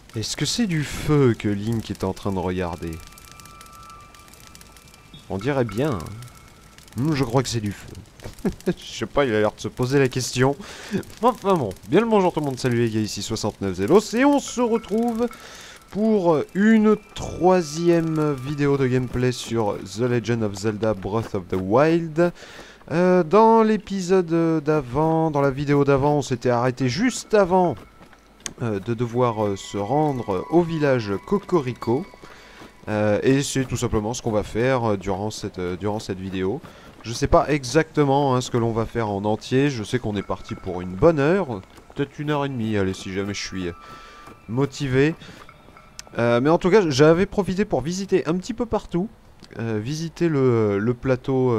Est-ce que c'est du feu que Link est en train de regarder? On dirait bien. Je crois que c'est du feu. Je sais pas, il a l'air de se poser la question. Enfin bon, bien le bonjour tout le monde, salut les gars, ici 69 Zelos, et on se retrouve pour une troisième vidéo de gameplay sur The Legend of Zelda Breath of the Wild. Dans l'épisode d'avant, dans la vidéo d'avant, on s'était arrêté juste avant de devoir se rendre au village Cocorico. Et c'est tout simplement ce qu'on va faire durant cette vidéo. Je sais pas exactement ce que l'on va faire en entier. Je sais qu'on est parti pour une bonne heure. Peut-être 1 heure et demie, allez, si jamais je suis motivé. Mais en tout cas, j'avais profité pour visiter un petit peu partout. Visiter le plateau...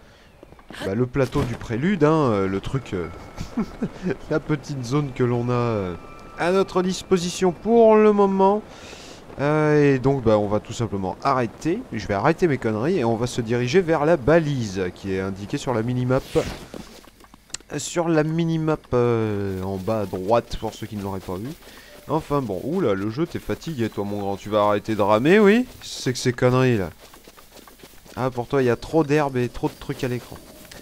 le plateau du prélude, le truc... la petite zone que l'on a à notre disposition pour le moment. Et donc on va tout simplement arrêter. Je vais arrêter mes conneries et on va se diriger vers la balise qui est indiquée sur la minimap. Sur la minimap en bas à droite pour ceux qui ne l'auraient pas vu. Enfin bon, oula, le jeu t'es fatigué toi mon grand. Tu vas arrêter de ramer, oui? C'est que ces conneries là. Ah, pour toi il y a trop d'herbe et trop de trucs à l'écran.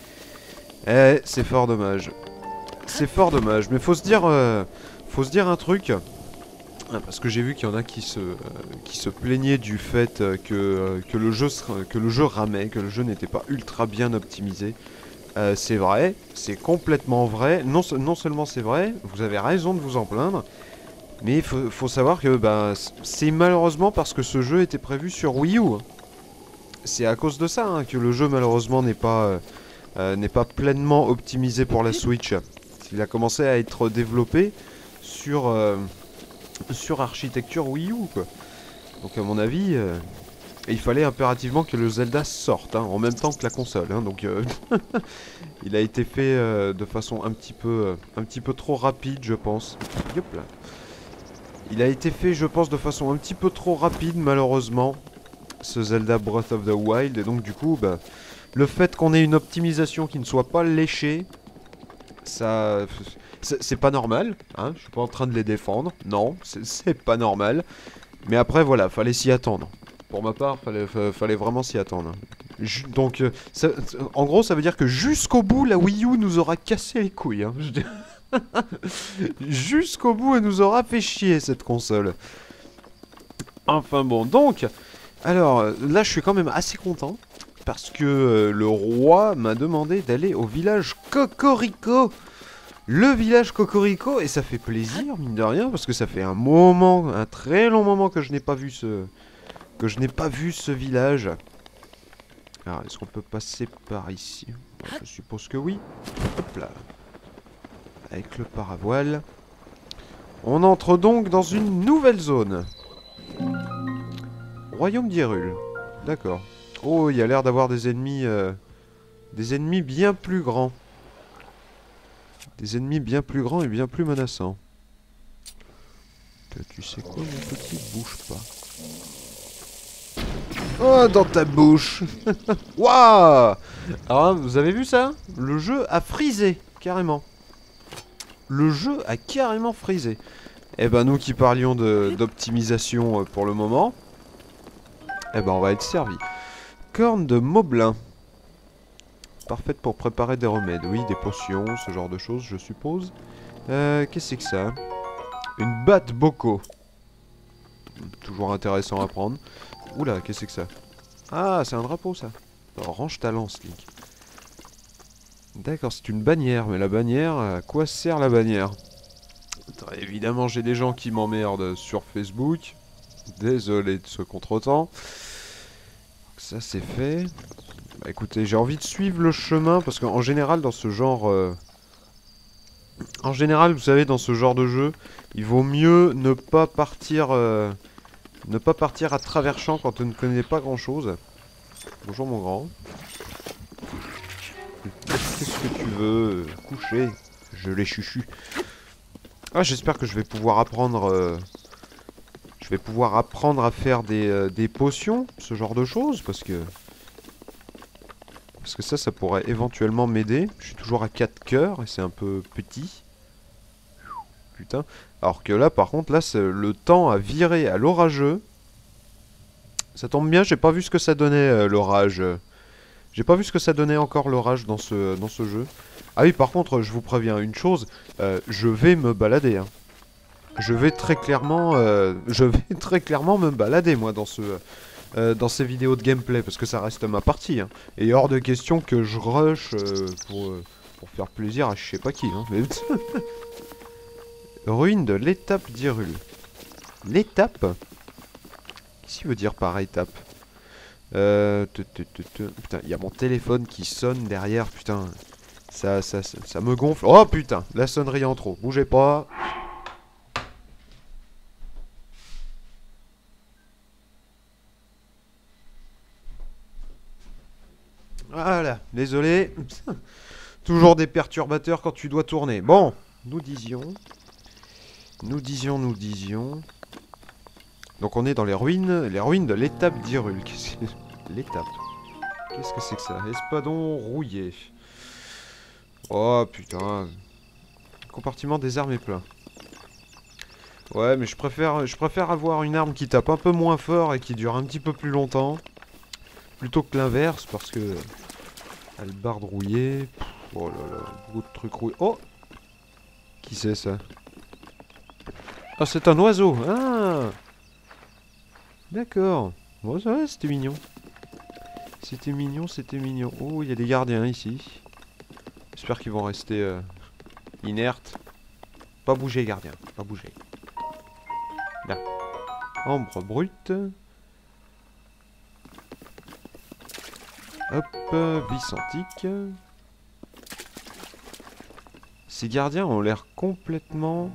Eh, c'est fort dommage. C'est fort dommage, mais faut se dire un truc. Parce que j'ai vu qu'il y en a qui se plaignaient du fait que le jeu ramait, que le jeu n'était pas ultra bien optimisé. C'est vrai, c'est complètement vrai. Non seulement c'est vrai, vous avez raison de vous en plaindre, mais il faut savoir que c'est malheureusement parce que ce jeu était prévu sur Wii U. C'est à cause de ça que le jeu malheureusement n'est pas pleinement optimisé pour la Switch. Il a commencé à être développé sur architecture Wii U, quoi. Donc à mon avis, il fallait impérativement que le Zelda sorte en même temps que la console. Donc il a été fait de façon un petit peu trop rapide, je pense. Yop là. Il a été fait, je pense, de façon un petit peu trop rapide, malheureusement, ce Zelda Breath of the Wild. Et donc du coup, le fait qu'on ait une optimisation qui ne soit pas léchée, ça... C'est pas normal, je suis pas en train de les défendre, non, c'est pas normal. Mais après, voilà, fallait s'y attendre. Pour ma part, fallait vraiment s'y attendre. Donc, en gros, ça veut dire que jusqu'au bout, la Wii U nous aura cassé les couilles. Jusqu'au bout, elle nous aura fait chier, cette console. Enfin bon, donc... Alors, là, je suis quand même assez content. Parce que le roi m'a demandé d'aller au village Cocorico. Le village Cocorico, et ça fait plaisir, mine de rien, parce que ça fait un très long moment que je n'ai pas vu ce village. Alors, est-ce qu'on peut passer par ici? Je suppose que oui. Hop là. Avec le paravoile. On entre donc dans une nouvelle zone. Royaume d'Hyrule. D'accord. Oh, il y a l'air d'avoir des ennemis bien plus grands. Des ennemis bien plus grands et bien plus menaçants. Tu sais quoi, mon petit? Bouge pas. Oh, dans ta bouche. Waouh. Alors, vous avez vu ça? Le jeu a frisé, carrément. Le jeu a carrément frisé. Eh ben, nous qui parlions d'optimisation pour le moment, eh ben, on va être servi. Corne de Moblin. Parfaite pour préparer des remèdes. Oui, des potions, ce genre de choses, je suppose. Qu'est-ce que c'est que ça? Une batte boko. Toujours intéressant à prendre. Oula, qu'est-ce que c'est que ça? Ah, c'est un drapeau, ça. Alors, range ta lance, Link. D'accord, c'est une bannière. Mais la bannière, à quoi sert la bannière? Évidemment, j'ai des gens qui m'emmerdent sur Facebook. Désolé de ce contretemps. Ça, c'est fait. Écoutez, j'ai envie de suivre le chemin parce qu'en général, dans ce genre... En général, vous savez, dans ce genre de jeu, il vaut mieux ne pas partir à travers champ quand on ne connaît pas grand-chose. Bonjour mon grand. Qu'est-ce que tu veux? Coucher. Je les chuchu. Ah, j'espère que je vais pouvoir apprendre... à faire des potions, ce genre de choses, parce que ça pourrait éventuellement m'aider. Je suis toujours à 4 cœurs et c'est un peu petit. putain. Alors que là, par contre, là, le temps a viré à l'orageux. Ça tombe bien, j'ai pas vu ce que ça donnait l'orage. J'ai pas vu ce que ça donnait encore l'orage dans ce jeu. Ah oui, par contre, je vous préviens une chose, je vais me balader. Hein. Je vais très clairement me balader, moi, dans ces vidéos de gameplay, parce que ça reste ma partie. Hein. Et hors de question que je rush pour faire plaisir à je sais pas qui. Hein. Mais... Ruine de l'étape d'Hyrule. L'étape? Qu'est-ce qu'il veut dire par étape? Putain, il y a mon téléphone qui sonne derrière, putain. Ça me gonfle. Oh putain, la sonnerie en trop. Bougez pas. Voilà, désolé. Toujours des perturbateurs quand tu dois tourner. Bon, nous disions. Donc on est dans les ruines de l'étape d'Hyrule. L'étape. Qu'est-ce que c'est que ça? Espadon rouillé. Oh putain. Compartiment des armes est plein. Ouais, mais je préfère avoir une arme qui tape un peu moins fort et qui dure un petit peu plus longtemps. Plutôt que l'inverse, parce que... Hallebarde rouillée. Oh là là, beaucoup de trucs rouillés. Oh! Qui c'est ça? Ah, c'est un oiseau! Ah! D'accord. Bon, ça va, c'était mignon. C'était mignon. Oh, il y a des gardiens ici. J'espère qu'ils vont rester inertes. Pas bouger, gardien. Pas bouger. Là. Ambre brute. Hop, vis antique. Ces gardiens ont l'air complètement...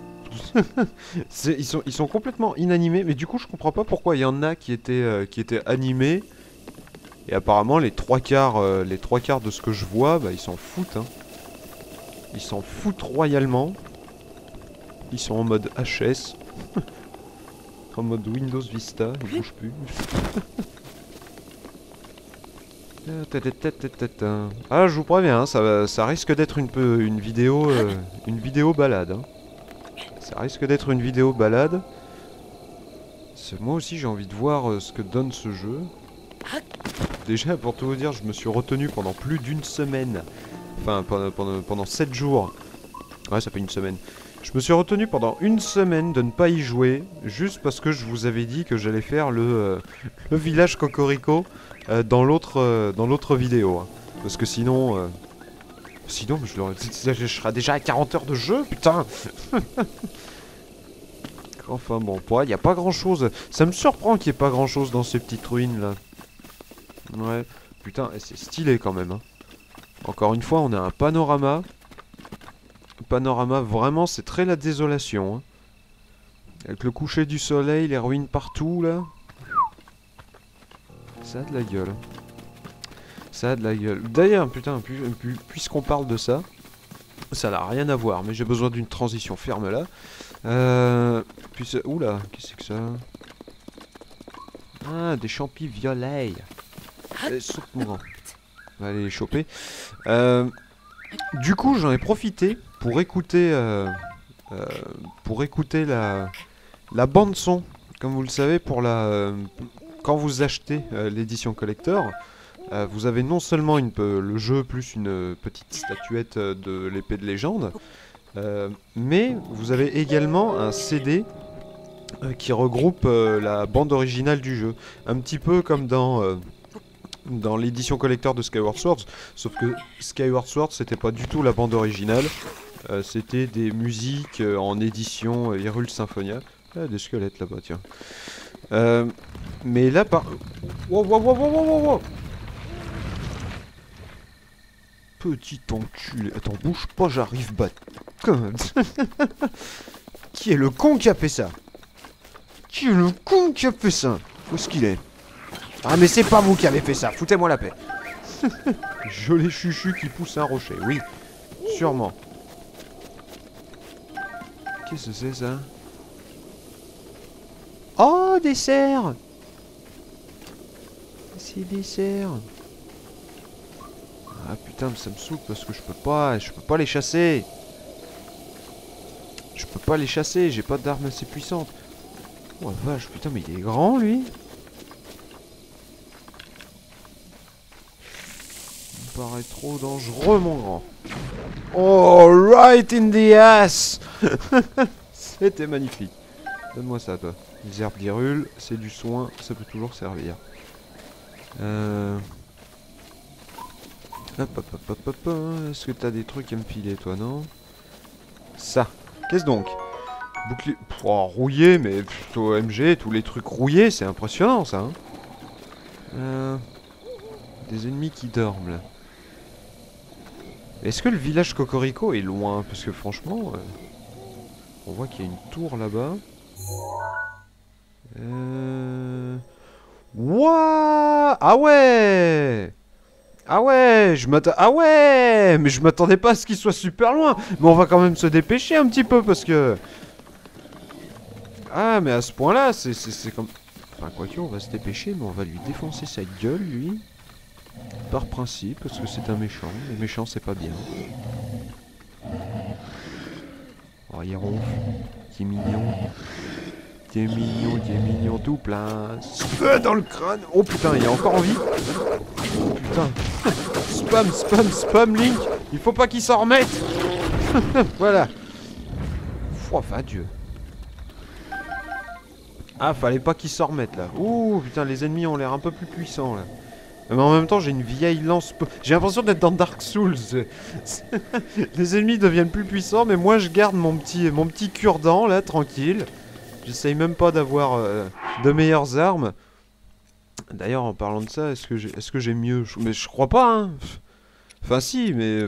ils sont complètement inanimés, mais du coup je comprends pas pourquoi il y en a qui étaient animés. Et apparemment les trois quarts de ce que je vois, bah ils s'en foutent. Hein. Ils s'en foutent royalement. Ils sont en mode HS. En mode Windows Vista, ils bougent plus. Ah, je vous préviens, hein, ça risque d'être une vidéo balade. Hein. Ça risque d'être une vidéo balade. Moi aussi j'ai envie de voir ce que donne ce jeu. Déjà, pour tout vous dire, je me suis retenu pendant plus d'une semaine. Enfin, pendant 7 jours. Ouais, ça fait une semaine. Je me suis retenu pendant une semaine de ne pas y jouer, juste parce que je vous avais dit que j'allais faire le village Cocorico dans l'autre vidéo. Hein. Parce que sinon... Sinon, je serais déjà à 40 heures de jeu, putain. Enfin bon, il n'y a pas grand chose. Ça me surprend qu'il n'y ait pas grand chose dans ces petites ruines là. Ouais, putain, c'est stylé quand même. Hein. Encore une fois, on a un panorama. Panorama, vraiment, c'est très la désolation. Hein. Avec le coucher du soleil, les ruines partout là. Ça a de la gueule. Ça a de la gueule. D'ailleurs, putain, puisqu'on parle de ça, ça n'a rien à voir, mais j'ai besoin d'une transition. Ferme-la. Oula, qu'est-ce que c'est que ça? Ah, des champis violets. Saute mourant. On va aller les choper. Du coup, j'en ai profité pour écouter la bande son. Comme vous le savez, quand vous achetez l'édition collector, vous avez non seulement le jeu plus une petite statuette de l'épée de légende, mais vous avez également un CD qui regroupe la bande originale du jeu. Un petit peu comme dans l'édition collector de Skyward Sword, sauf que Skyward Sword c'était pas du tout la bande originale, c'était des musiques en édition Hyrule Symphonia. Ah, des squelettes là-bas, tiens. Mais là par... Wow. Petit enculé. Attends, bouge pas, j'arrive, bat. Qui est le con qui a fait ça? Qui est le con qui a fait ça? Où est-ce qu'il est? Ah mais c'est pas vous qui avez fait ça, foutez-moi la paix. Joli chuchu qui pousse un rocher, oui, sûrement. Qu'est-ce que c'est ça? Oh, des cerfs! C'est des cerfs. Ah putain, mais ça me saoule parce que je peux pas les chasser. Je peux pas les chasser, j'ai pas d'armes assez puissantes. Oh la vache, putain, mais il est grand, lui. Il me paraît trop dangereux, mon grand. Oh, right in the ass. C'était magnifique. Donne-moi ça, toi. Les herbes d'Hyrule, c'est du soin, ça peut toujours servir. Hop, hop, hop, hop, hop. Est-ce que t'as des trucs à me filer, toi, non? Ça. Qu'est-ce donc? Bouclier... Oh, rouillé, mais plutôt OMG, tous les trucs rouillés, c'est impressionnant, ça. Hein. Des ennemis qui dorment, là. Est-ce que le village Cocorico est loin? Parce que franchement... on voit qu'il y a une tour là-bas. Wouah! Ah ouais! Ah ouais! Ah ouais! Mais je m'attendais pas à ce qu'il soit super loin! Mais on va quand même se dépêcher un petit peu parce que... Ah, mais à ce point-là, c'est comme... Enfin, quoique, on va se dépêcher, mais on va lui défoncer sa gueule, lui. Par principe, parce que c'est un méchant. Les méchants, c'est pas bien. Oh, il ronfle. Qui est mignon. Qui est mignon, tout plein. Feu dans le crâne. Oh putain, il est encore en vie. Oh putain. Spam, Link. Il faut pas qu'il s'en remette. Voilà. Oh, adieu. Ah, fallait pas qu'il s'en remette là. Ouh, putain, les ennemis ont l'air un peu plus puissants là. Mais en même temps, j'ai une vieille lance. J'ai l'impression d'être dans Dark Souls. Les ennemis deviennent plus puissants, mais moi je garde mon petit cure-dent là, tranquille. J'essaye même pas d'avoir de meilleures armes. D'ailleurs, en parlant de ça, est-ce que j'ai mieux? Mais je crois pas, hein. Enfin, si, mais.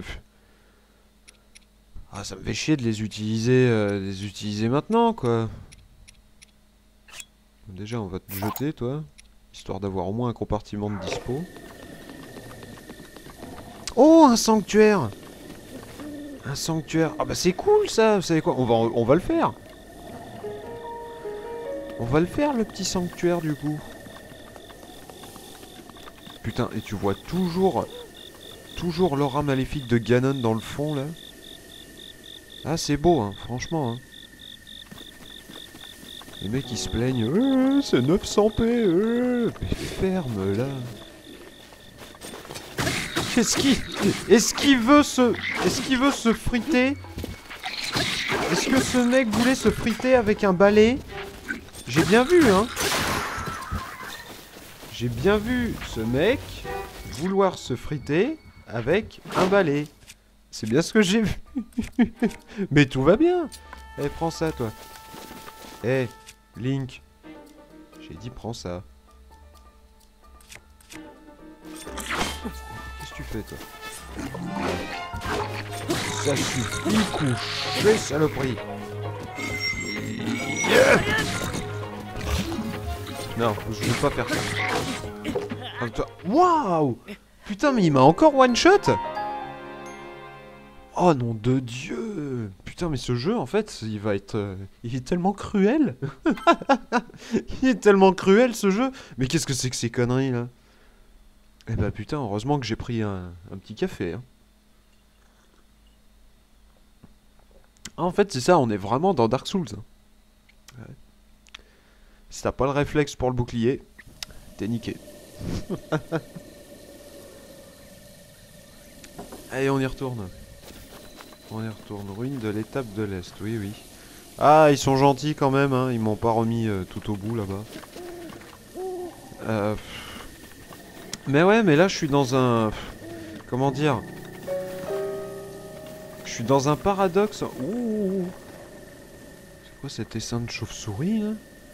Ah, ça me fait chier de les utiliser maintenant, quoi. Déjà, on va te jeter, toi. Histoire d'avoir au moins un compartiment de dispo. Oh, un sanctuaire! Un sanctuaire. Ah bah c'est cool ça! Vous savez quoi? On va le faire! On va le faire, le petit sanctuaire, du coup. Putain, et tu vois toujours l'aura maléfique de Ganon dans le fond, là. Ah, c'est beau, hein, franchement, hein. Les mecs, ils se plaignent. C'est 900 p. Mais ferme, là. Est-ce qu'il veut se friter? Est-ce que ce mec voulait se friter avec un balai? J'ai bien vu, hein. J'ai bien vu ce mec vouloir se friter avec un balai. C'est bien ce que j'ai vu. Mais tout va bien. Eh, prends ça, toi. Eh, Link. J'ai dit prends ça. Qu'est-ce que tu fais, toi? Ça suffit, coucher, saloperie. Yeah. Non, je veux pas faire ça. Waouh! Putain, mais il m'a encore one shot! Oh nom de Dieu! Putain, mais ce jeu, en fait, il va être... il est tellement cruel! Il est tellement cruel, ce jeu! Mais qu'est-ce que c'est que ces conneries, là? Eh bah putain, heureusement que j'ai pris un petit café, hein. Ah, en fait, c'est ça, on est vraiment dans Dark Souls. Ouais. Si t'as pas le réflexe pour le bouclier, t'es niqué. Allez, on y retourne. On y retourne. Ruine de l'étape de l'Est, oui, oui. Ah, ils sont gentils quand même, hein. Ils m'ont pas remis tout au bout là-bas. Mais ouais, mais là je suis dans un... Comment dire? Je suis dans un paradoxe. Ouh. C'est quoi cet essaim de chauve-souris, là?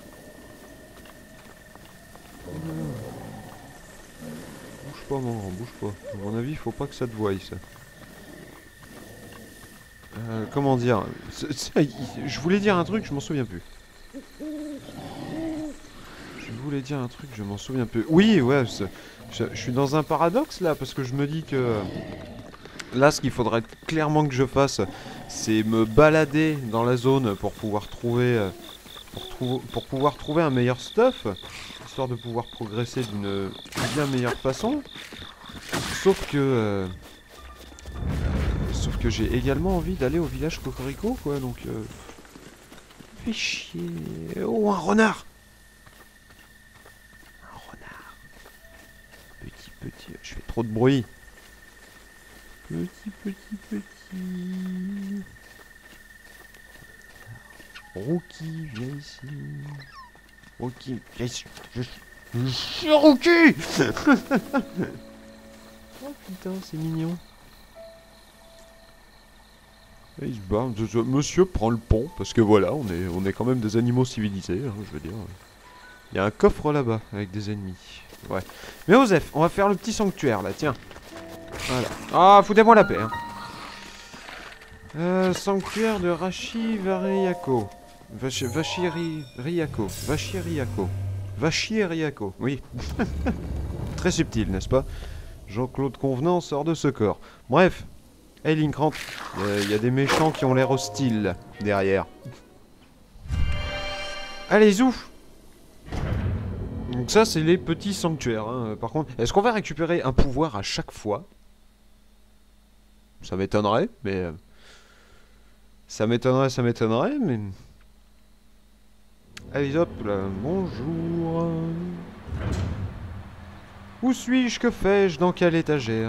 Bouge pas, mon grand, bouge pas. À mon avis, faut pas que ça te voie, ça. Comment dire? Je voulais dire un truc, je m'en souviens plus. Je voulais dire un truc, je m'en souviens plus. Oui, ouais, je suis dans un paradoxe, là, parce que je me dis que... Là, ce qu'il faudrait clairement que je fasse, c'est me balader dans la zone pour pouvoir trouver... pour pouvoir trouver un meilleur stuff, histoire de pouvoir progresser d'une bien meilleure façon. Sauf que j'ai également envie d'aller au village Cocorico, quoi, donc fais chier. Oh, un renard. Un renard. Petit. Je fais trop de bruit. Petit. Rookie, viens ici. Rookie, viens ici. Je suis Rookie. Oh putain, c'est mignon. Et il se barre. Monsieur prend le pont, parce que voilà, on est quand même des animaux civilisés, hein, je veux dire. Il y a un coffre là-bas, avec des ennemis. Ouais. Mais Osef, on va faire le petit sanctuaire, là, tiens. Voilà. Ah, foutez-moi la paix, hein. Sanctuaire de Vachiriako. Vachiriako, oui. Très subtil, n'est-ce pas? Jean-Claude Convenant sort de ce corps. Bref. Hey Link, rentre. Il y a des méchants qui ont l'air hostiles derrière. Allez, zouf. Donc ça, c'est les petits sanctuaires. Hein. Par contre, est-ce qu'on va récupérer un pouvoir à chaque fois? Ça m'étonnerait, mais... Ça m'étonnerait, mais... Allez, hop, là. Bonjour. Où suis-je? Que fais-je? Dans quelle étagère?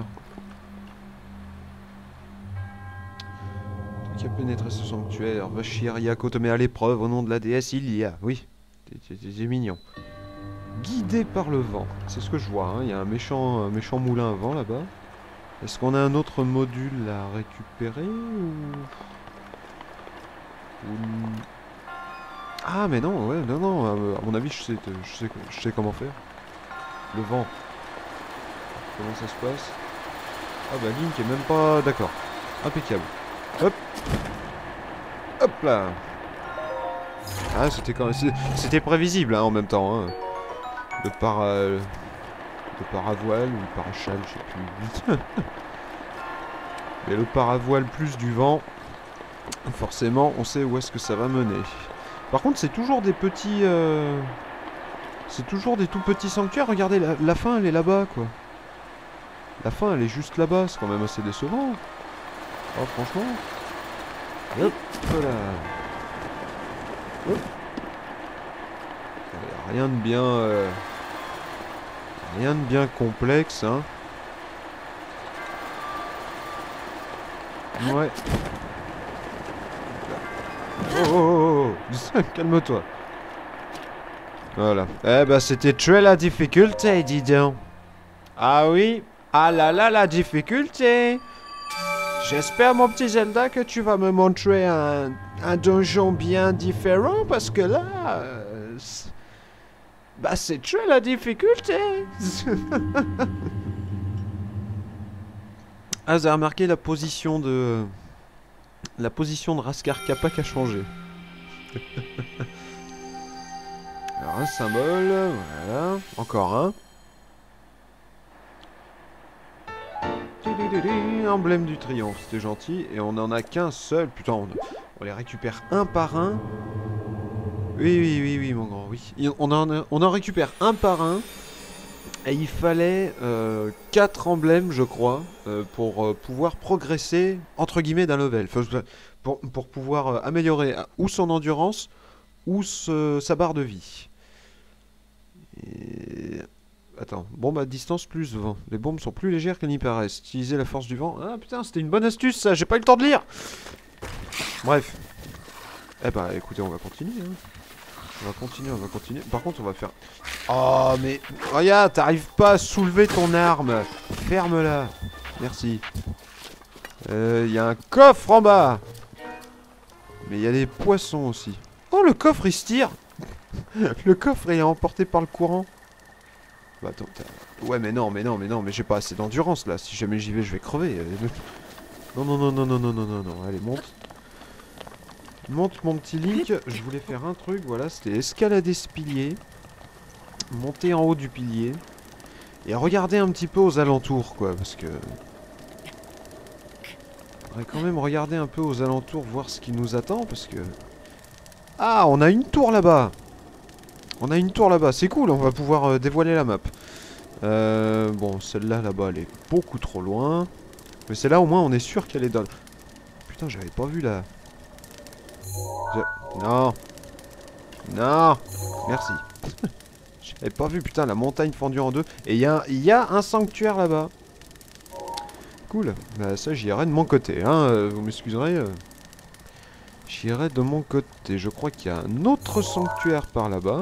Qui a pénétré ce sanctuaire? Vachiriako te met à l'épreuve au nom de la déesse Ilia. Oui, c'est mignon. Guidé par le vent. C'est ce que je vois, hein. Il y a un méchant moulin à vent là-bas. Est-ce qu'on a un autre module à récupérer ou... Ah mais non, ouais, non, à mon avis je sais comment faire. Le vent. Comment ça se passe? Ah bah Link est même pas... D'accord. Impeccable. Hop. Hop là. Ah c'était quand même... C'était prévisible hein, en même temps. Hein. Le paravoile ou le parachal, je sais plus. Mais le paravoile plus du vent, forcément on sait où est-ce que ça va mener. Par contre c'est toujours des petits... C'est toujours des tout petits sanctuaires. Regardez, la fin elle est là-bas quoi. La fin elle est juste là-bas, c'est quand même assez décevant. Oh franchement. Hop là. Hop. Rien de bien... Rien de bien complexe hein. Ouais. Oh. Calme-toi. Voilà. Eh ben c'était très la difficulté, dis donc. Ah oui. Ah là là la difficulté. J'espère mon petit Zelda que tu vas me montrer un donjon bien différent parce que là... bah c'est très la difficulté. Ah vous avez remarqué la position de... La position de Raskar Kapak a changé. Alors un symbole, voilà. Encore un. Emblème du triomphe, c'était gentil. Et on en a qu'un seul. Putain, on les récupère un par un. Oui, mon grand, oui. On en récupère un par un. Et il fallait 4 emblèmes, je crois, pour pouvoir progresser, entre guillemets, d'un level. Enfin, pour pouvoir améliorer ou son endurance, ou sa barre de vie. Et... Attends, bombe à distance plus vent. Les bombes sont plus légères qu'elles n'y paraissent. Utiliser la force du vent. Ah putain, c'était une bonne astuce ça, j'ai pas eu le temps de lire. Bref. Eh bah écoutez, on va continuer. Hein. On va continuer. Par contre, on va faire... Oh mais... Regarde, t'arrives pas à soulever ton arme. Ferme-la. Merci. Il y a un coffre en bas. Mais il y a des poissons aussi. Oh, le coffre il se tire. Le coffre est emporté par le courant. Bah attends, ouais mais non, mais j'ai pas assez d'endurance là, si jamais j'y vais je vais crever. Non, allez monte. Monte mon petit Link, je voulais faire un truc, voilà, c'était escalader ce pilier. Monter en haut du pilier. Et regarder un petit peu aux alentours quoi, parce que... On va quand même regarder un peu aux alentours, voir ce qui nous attend, parce que... Ah, on a une tour là-bas. On a une tour là-bas, c'est cool, on va pouvoir dévoiler la map. Bon, celle-là, là-bas, elle est beaucoup trop loin. Mais celle-là, au moins, on est sûr qu'elle est dans... Putain, j'avais pas vu là. Non. Non. Merci. J'avais pas vu, putain, la montagne fendue en deux. Et il y a un sanctuaire là-bas. Cool. Bah ça, j'irai de mon côté, hein. Vous m'excuserez. J'irai de mon côté. Je crois qu'il y a un autre sanctuaire par là-bas.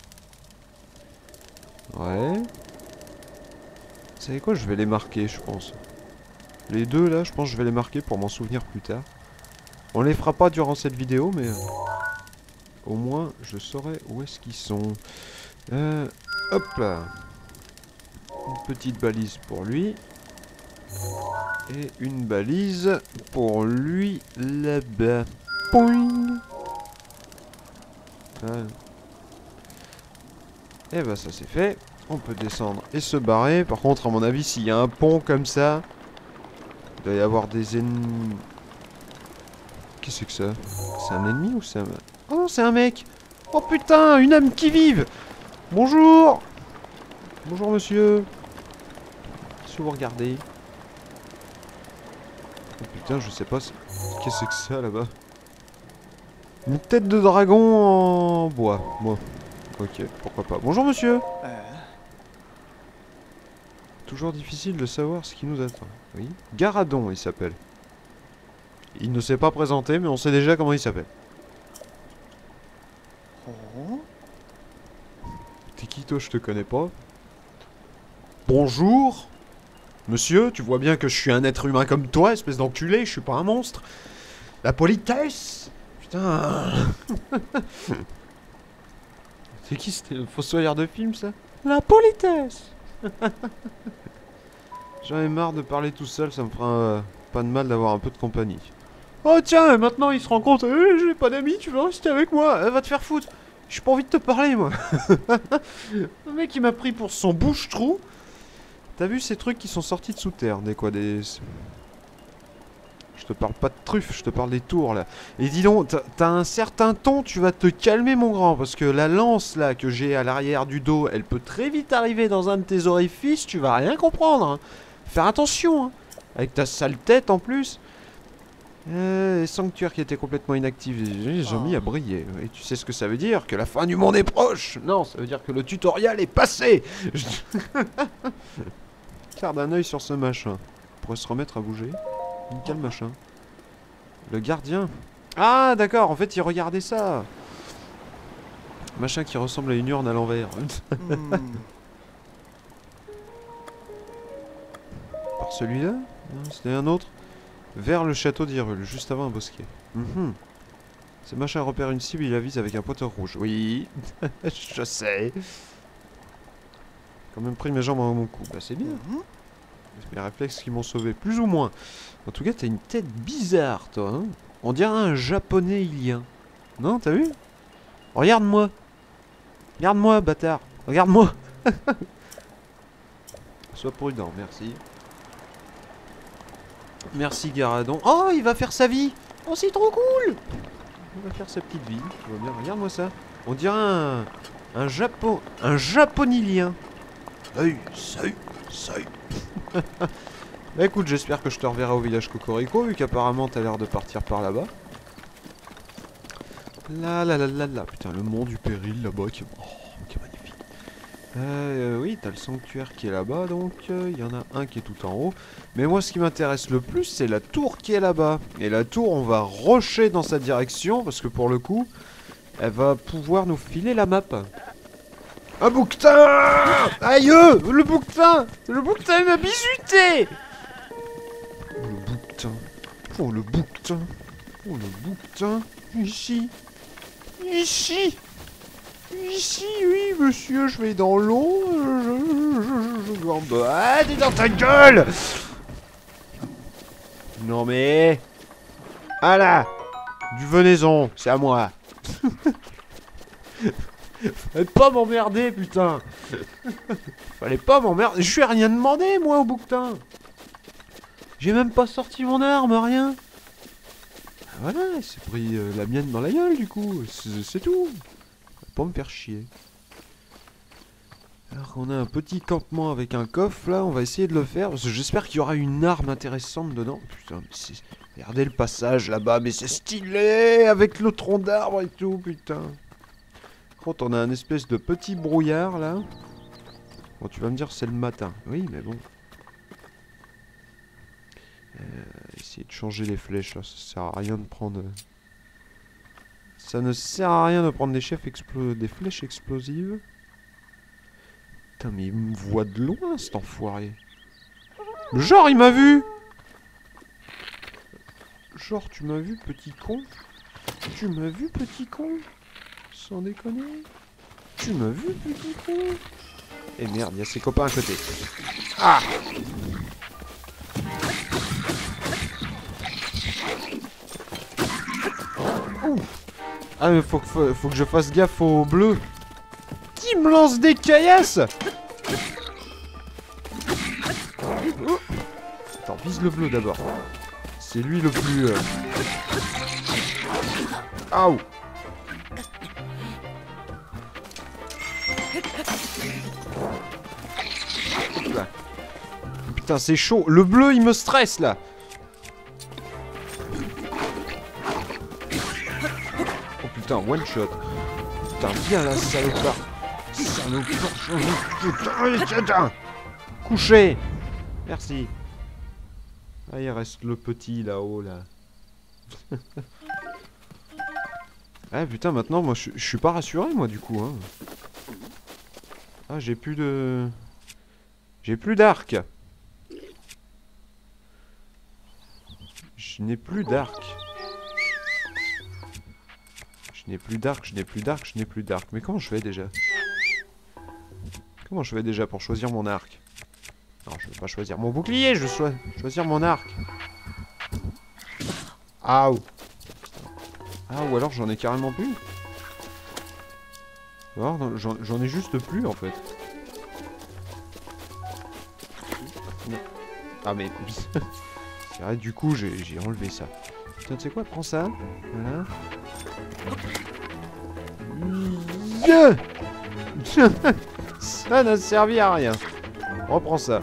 Ouais. Vous savez quoi, je vais les marquer, je pense. Les deux, là, je pense que je vais les marquer pour m'en souvenir plus tard. On les fera pas durant cette vidéo, mais... au moins, je saurai où est-ce qu'ils sont. Hop là. Une petite balise pour lui. Et une balise pour lui là-bas. Poing. Et bah ça c'est fait. On peut descendre et se barrer. Par contre, à mon avis, s'il y a un pont comme ça, il doit y avoir des ennemis. Qu'est-ce que c'est que ça? C'est un ennemi ou c'est un... Oh non, c'est un mec. Oh putain, une âme qui vive. Bonjour. Bonjour monsieur. Si vous regardez. Oh putain, je sais pas. Qu'est-ce que c'est que ça là-bas? Une tête de dragon en bois. Moi. Ok, pourquoi pas. Bonjour monsieur. Toujours difficile de savoir ce qui nous attend. Oui. Garadon, il s'appelle. Il ne s'est pas présenté, mais on sait déjà comment il s'appelle. Oh. T'es qui toi, je te connais pas. Bonjour. Monsieur, tu vois bien que je suis un être humain comme toi, espèce d'enculé, je suis pas un monstre. La politesse. Putain. C'est qui, c'était le fossoyeur de film, ça? La politesse. J'en ai marre de parler tout seul, ça me fera pas de mal d'avoir un peu de compagnie. Oh tiens, maintenant il se rend compte, j'ai pas d'amis, tu veux rester avec moi, va te faire foutre. J'ai pas envie de te parler, moi. Le mec il m'a pris pour son bouche-trou. T'as vu ces trucs qui sont sortis de sous terre, des quoi, des... Je te parle pas de truffes, je te parle des tours là. Et dis donc, t'as un certain ton, tu vas te calmer mon grand, parce que la lance là que j'ai à l'arrière du dos, elle peut très vite arriver dans un de tes orifices, tu vas rien comprendre. Hein. Faire attention, hein. Avec ta sale tête en plus. Les sanctuaires qui étaient complètement inactifs, ils ont mis à briller. Et tu sais ce que ça veut dire? Que la fin du monde est proche. Non, ça veut dire que le tutoriel est passé. Garde un œil sur ce machin. On pourrait se remettre à bouger. Quel machin? Le gardien. Ah d'accord, en fait il regardait ça. Machin qui ressemble à une urne à l'envers. Par celui-là? C'était un autre. Vers le château d'Hyrule, juste avant un bosquet. Ce machin repère une cible, il la vise avec un pointeur rouge. Oui, je sais. Quand même pris mes jambes en mon cou. Bah c'est bien. Mes réflexes qui m'ont sauvé, plus ou moins. En tout cas, t'as une tête bizarre, toi. Hein, on dirait un japonais ilien. Non, t'as vu? Regarde-moi. Regarde-moi, bâtard. Regarde-moi. Sois prudent, merci. Merci, Garadon. Oh, il va faire sa vie. Oh, c'est trop cool. Il va faire sa petite vie. Tu vois bien, regarde-moi ça. On dirait un japonilien. Salut. Bah écoute, j'espère que je te reverrai au village Cocorico, vu qu'apparemment t'as l'air de partir par là-bas. Là, putain, le mont du péril là-bas qui est magnifique. Oui, t'as le sanctuaire qui est là-bas, donc il y en a un qui est tout en haut. Mais moi, ce qui m'intéresse le plus, c'est la tour qui est là-bas. Et la tour, on va rusher dans sa direction, parce que pour le coup, elle va pouvoir nous filer la map. Un bouquetin! Aïe! Le bouquetin! Le bouquetin, il m'a bisuté! Oh le bouquetin! Ici, oui, monsieur, je vais dans l'eau. Je en bas. Ah, t'es dans ta gueule! Non mais... Ah là! Du venaison, c'est à moi. Fallait pas m'emmerder, putain. Fallait pas m'emmerder. Je lui ai rien demandé, moi, au bouquetin. J'ai même pas sorti mon arme, rien. Voilà, il s'est pris la mienne dans la gueule, du coup. C'est tout. Pas me faire chier. Alors qu'on a un petit campement avec un coffre, là, on va essayer de le faire. Parce que j'espère qu'il y aura une arme intéressante dedans. Putain, mais c'est... Regardez le passage, là-bas, mais c'est stylé. Avec le tronc d'arbre et tout, putain. contre, on a un espèce de petit brouillard là. Bon, tu vas me dire c'est le matin. Oui, mais bon. Essayer de changer les flèches, là. Ça sert à rien de prendre... Ça ne sert à rien de prendre des flèches explosives. Putain, mais il me voit de loin, cet enfoiré. Genre, il m'a vu! Genre, tu m'as vu, petit con? Tu m'as vu, petit con? Sans déconner? Tu m'as vu, petit con? Et merde, il y a ses copains à côté. Ah! Ah, mais faut que je fasse gaffe au bleu. Qui me lance des caillasses? Oh. Attends, vise le bleu d'abord. C'est lui le plus... Aouh! Là. Putain, c'est chaud. Le bleu, il me stresse, là. Oh putain, one shot. Putain, viens là, salopard. Putain. Couché. Merci. Ah, il reste le petit là-haut, là. Ah putain, maintenant, moi, je suis pas rassuré, moi, du coup. Hein. Ah, j'ai plus de... J'ai plus d'arc. Je n'ai plus d'arc. Je n'ai plus d'arc, je n'ai plus d'arc, je n'ai plus d'arc. Mais comment je fais déjà? Comment je fais déjà pour choisir mon arc? Non, je veux pas choisir mon bouclier, je veux choisir mon arc. Ah, ou alors j'en ai carrément plus. Alors, j'en ai juste plus en fait. Ah mais... C'est vrai, du coup j'ai enlevé ça. Putain, tu sais quoi, prends ça. Voilà. Yeah. Ça n'a servi à rien. Reprends ça.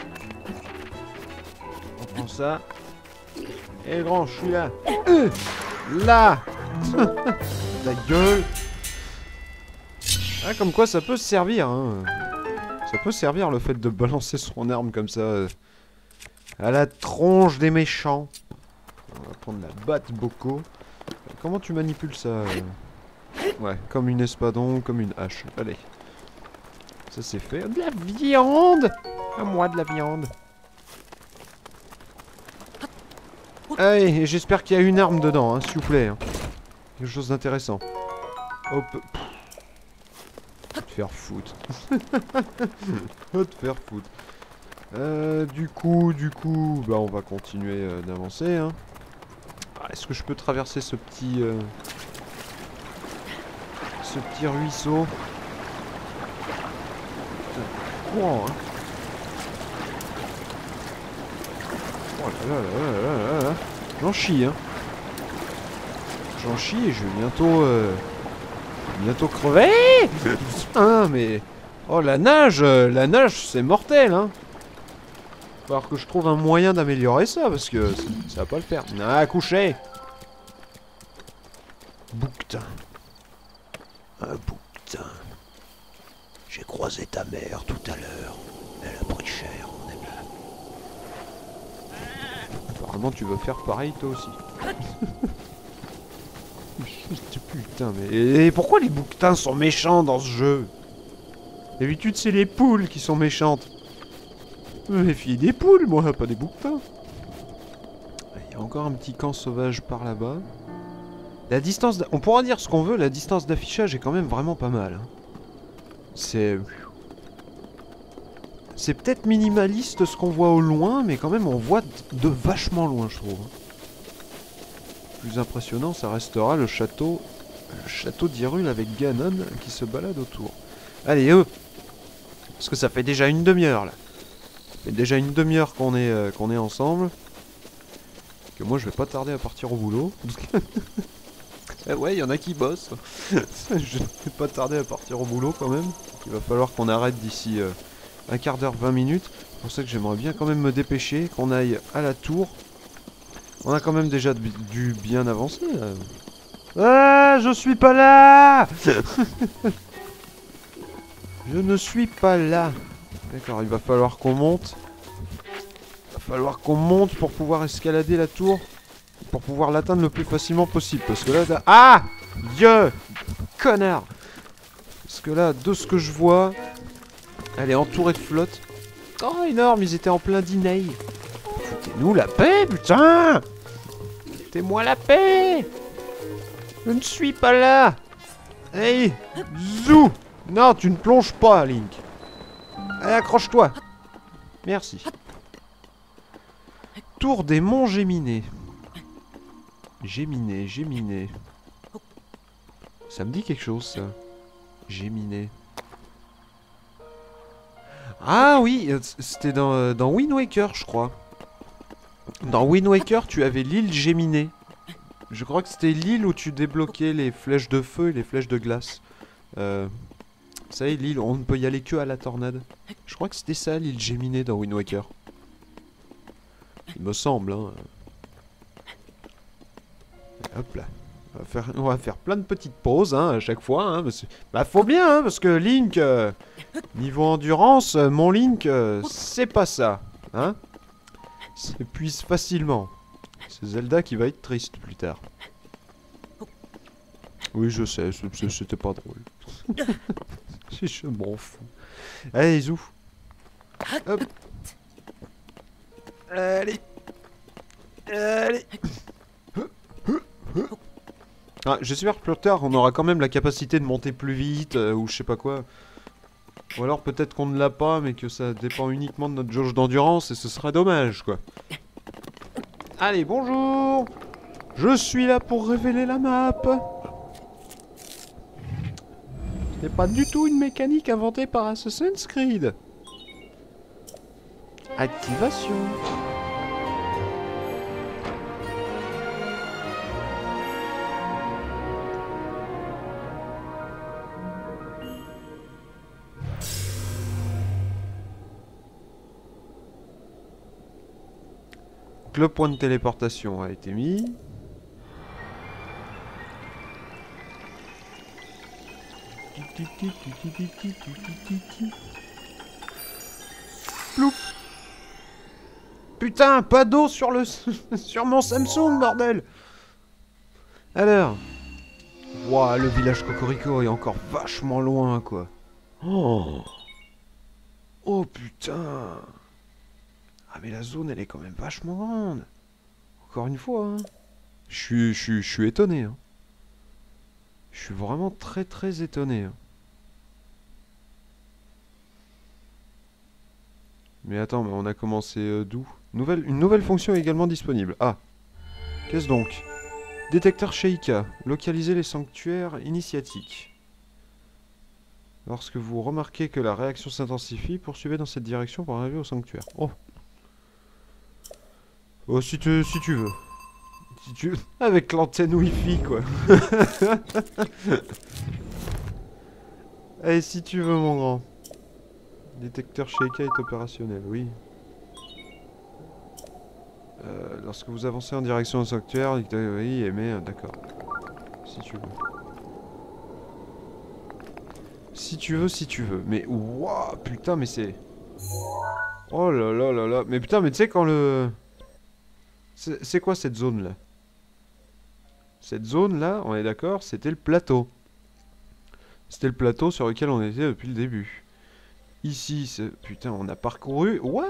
Reprends ça. Et grand, je suis là. Là. Ta gueule. Ah, comme quoi ça peut servir, hein. Ça peut servir le fait de balancer son arme comme ça à la tronche des méchants. On va prendre la batte Boko. Comment tu manipules ça Ouais, comme une espadon, comme une hache. Allez. Ça c'est fait. De la viande. À moi de la viande. Allez, j'espère qu'il y a une arme dedans, hein, s'il vous plaît. Hein. Quelque chose d'intéressant. Hop. Va te faire foutre. Va te faire foutre. Du coup, bah on va continuer d'avancer. Hein. Ah, est-ce que je peux traverser ce petit ruisseau? Courant, hein. Oh là là là là là. J'en chie, hein. J'en chie et je vais bientôt crever. Hein, mais... Oh, la nage, c'est mortel, hein. Va falloir que je trouve un moyen d'améliorer ça, parce que ça va pas le faire. Ah, coucher. Bouquetin. Ah, bouquetin. J'ai croisé ta mère tout à l'heure. Elle a pris cher, mon ami. Apparemment, tu veux faire pareil, toi aussi. Putain, mais... Et pourquoi les bouquetins sont méchants dans ce jeu? D'habitude, c'est les poules qui sont méchantes. Je me méfie des poules, moi, pas des bouquetins. Il y a encore un petit camp sauvage par là-bas. La distance... On pourra dire ce qu'on veut, la distance d'affichage est quand même vraiment pas mal. Hein. C'est peut-être minimaliste ce qu'on voit au loin, mais quand même on voit de vachement loin, je trouve. Le plus impressionnant, ça restera le château d'Hyrule avec Ganon qui se balade autour. Allez, parce que ça fait déjà une demi-heure, là. Ça fait déjà une demi-heure qu'on est ensemble. Que moi, je vais pas tarder à partir au boulot. Eh ouais, il y en a qui bossent. Je vais pas tarder à partir au boulot, quand même. Il va falloir qu'on arrête d'ici un quart d'heure, 20 minutes. C'est pour ça que j'aimerais bien quand même me dépêcher, qu'on aille à la tour. On a quand même déjà dû bien avancer, là. Ah, je suis pas là. Je ne suis pas là. D'accord, il va falloir qu'on monte. Il va falloir qu'on monte pour pouvoir escalader la tour. Pour pouvoir l'atteindre le plus facilement possible. Parce que là... Ah, Dieu, connard. Parce que là, de ce que je vois... Elle est entourée de flotte. Oh, énorme, ils étaient en plein dîner. Foutez-nous la paix, putain. Foutez-moi la paix. Je ne suis pas là. Hey, zou. Non, tu ne plonges pas, Link. Allez, accroche-toi. Merci. Tour des monts Géminées. Géminées. Ça me dit quelque chose, ça. Géminées. Ah oui, c'était dans Wind Waker, je crois. Dans Wind Waker, tu avais l'île Géminée. Je crois que c'était l'île où tu débloquais les flèches de feu et les flèches de glace. Vous savez, l'île, on ne peut y aller que à la tornade. Je crois que c'était ça, l'île Géminée dans Wind Waker. Il me semble, hein. Hop là. On va faire plein de petites pauses, hein, à chaque fois, hein, parce que... Bah, faut bien, hein, parce que Link... niveau endurance, mon Link, c'est pas ça, hein. S'épuise facilement. C'est Zelda qui va être triste plus tard. Oui, je sais, c'était pas drôle. Je m'en fous. Allez, Zou. Hop. Allez. Allez. Ah, j'espère que plus tard, on aura quand même la capacité de monter plus vite, ou je sais pas quoi. Ou alors peut-être qu'on ne l'a pas, mais que ça dépend uniquement de notre jauge d'endurance, et ce sera dommage, quoi. Allez, bonjour. Je suis là pour révéler la map. Ce n'est pas du tout une mécanique inventée par Assassin's Creed. Activation. Donc le point de téléportation a été mis. Ploup. Putain, pas d'eau sur le sur mon Samsung, bordel. Alors, ouah, le village Cocorico est encore vachement loin, quoi. Oh, oh putain. Ah mais la zone, elle est quand même vachement grande. Encore une fois, hein. Je suis étonné, hein. Je suis vraiment très étonné, hein. Mais attends, mais on a commencé d'où? Une nouvelle fonction est également disponible. Ah. Qu'est-ce donc? Détecteur Sheikah. Localiser les sanctuaires initiatiques. Lorsque vous remarquez que la réaction s'intensifie, poursuivez dans cette direction pour arriver au sanctuaire. Oh. Oh, si tu veux. Si tu veux. Avec l'antenne Wi-Fi, quoi. Allez, si tu veux, mon grand. Détecteur Sheikah est opérationnel, oui. Lorsque vous avancez en direction du sanctuaire, oui, mais d'accord. Si tu veux. Si tu veux. Mais, waouh, putain, mais c'est... Oh là là là là. Mais putain, mais tu sais quand le... C'est quoi cette zone-là? Cette zone-là, on est d'accord, c'était le plateau. C'était le plateau sur lequel on était depuis le début. Ici, c'est... Putain, on a parcouru... What?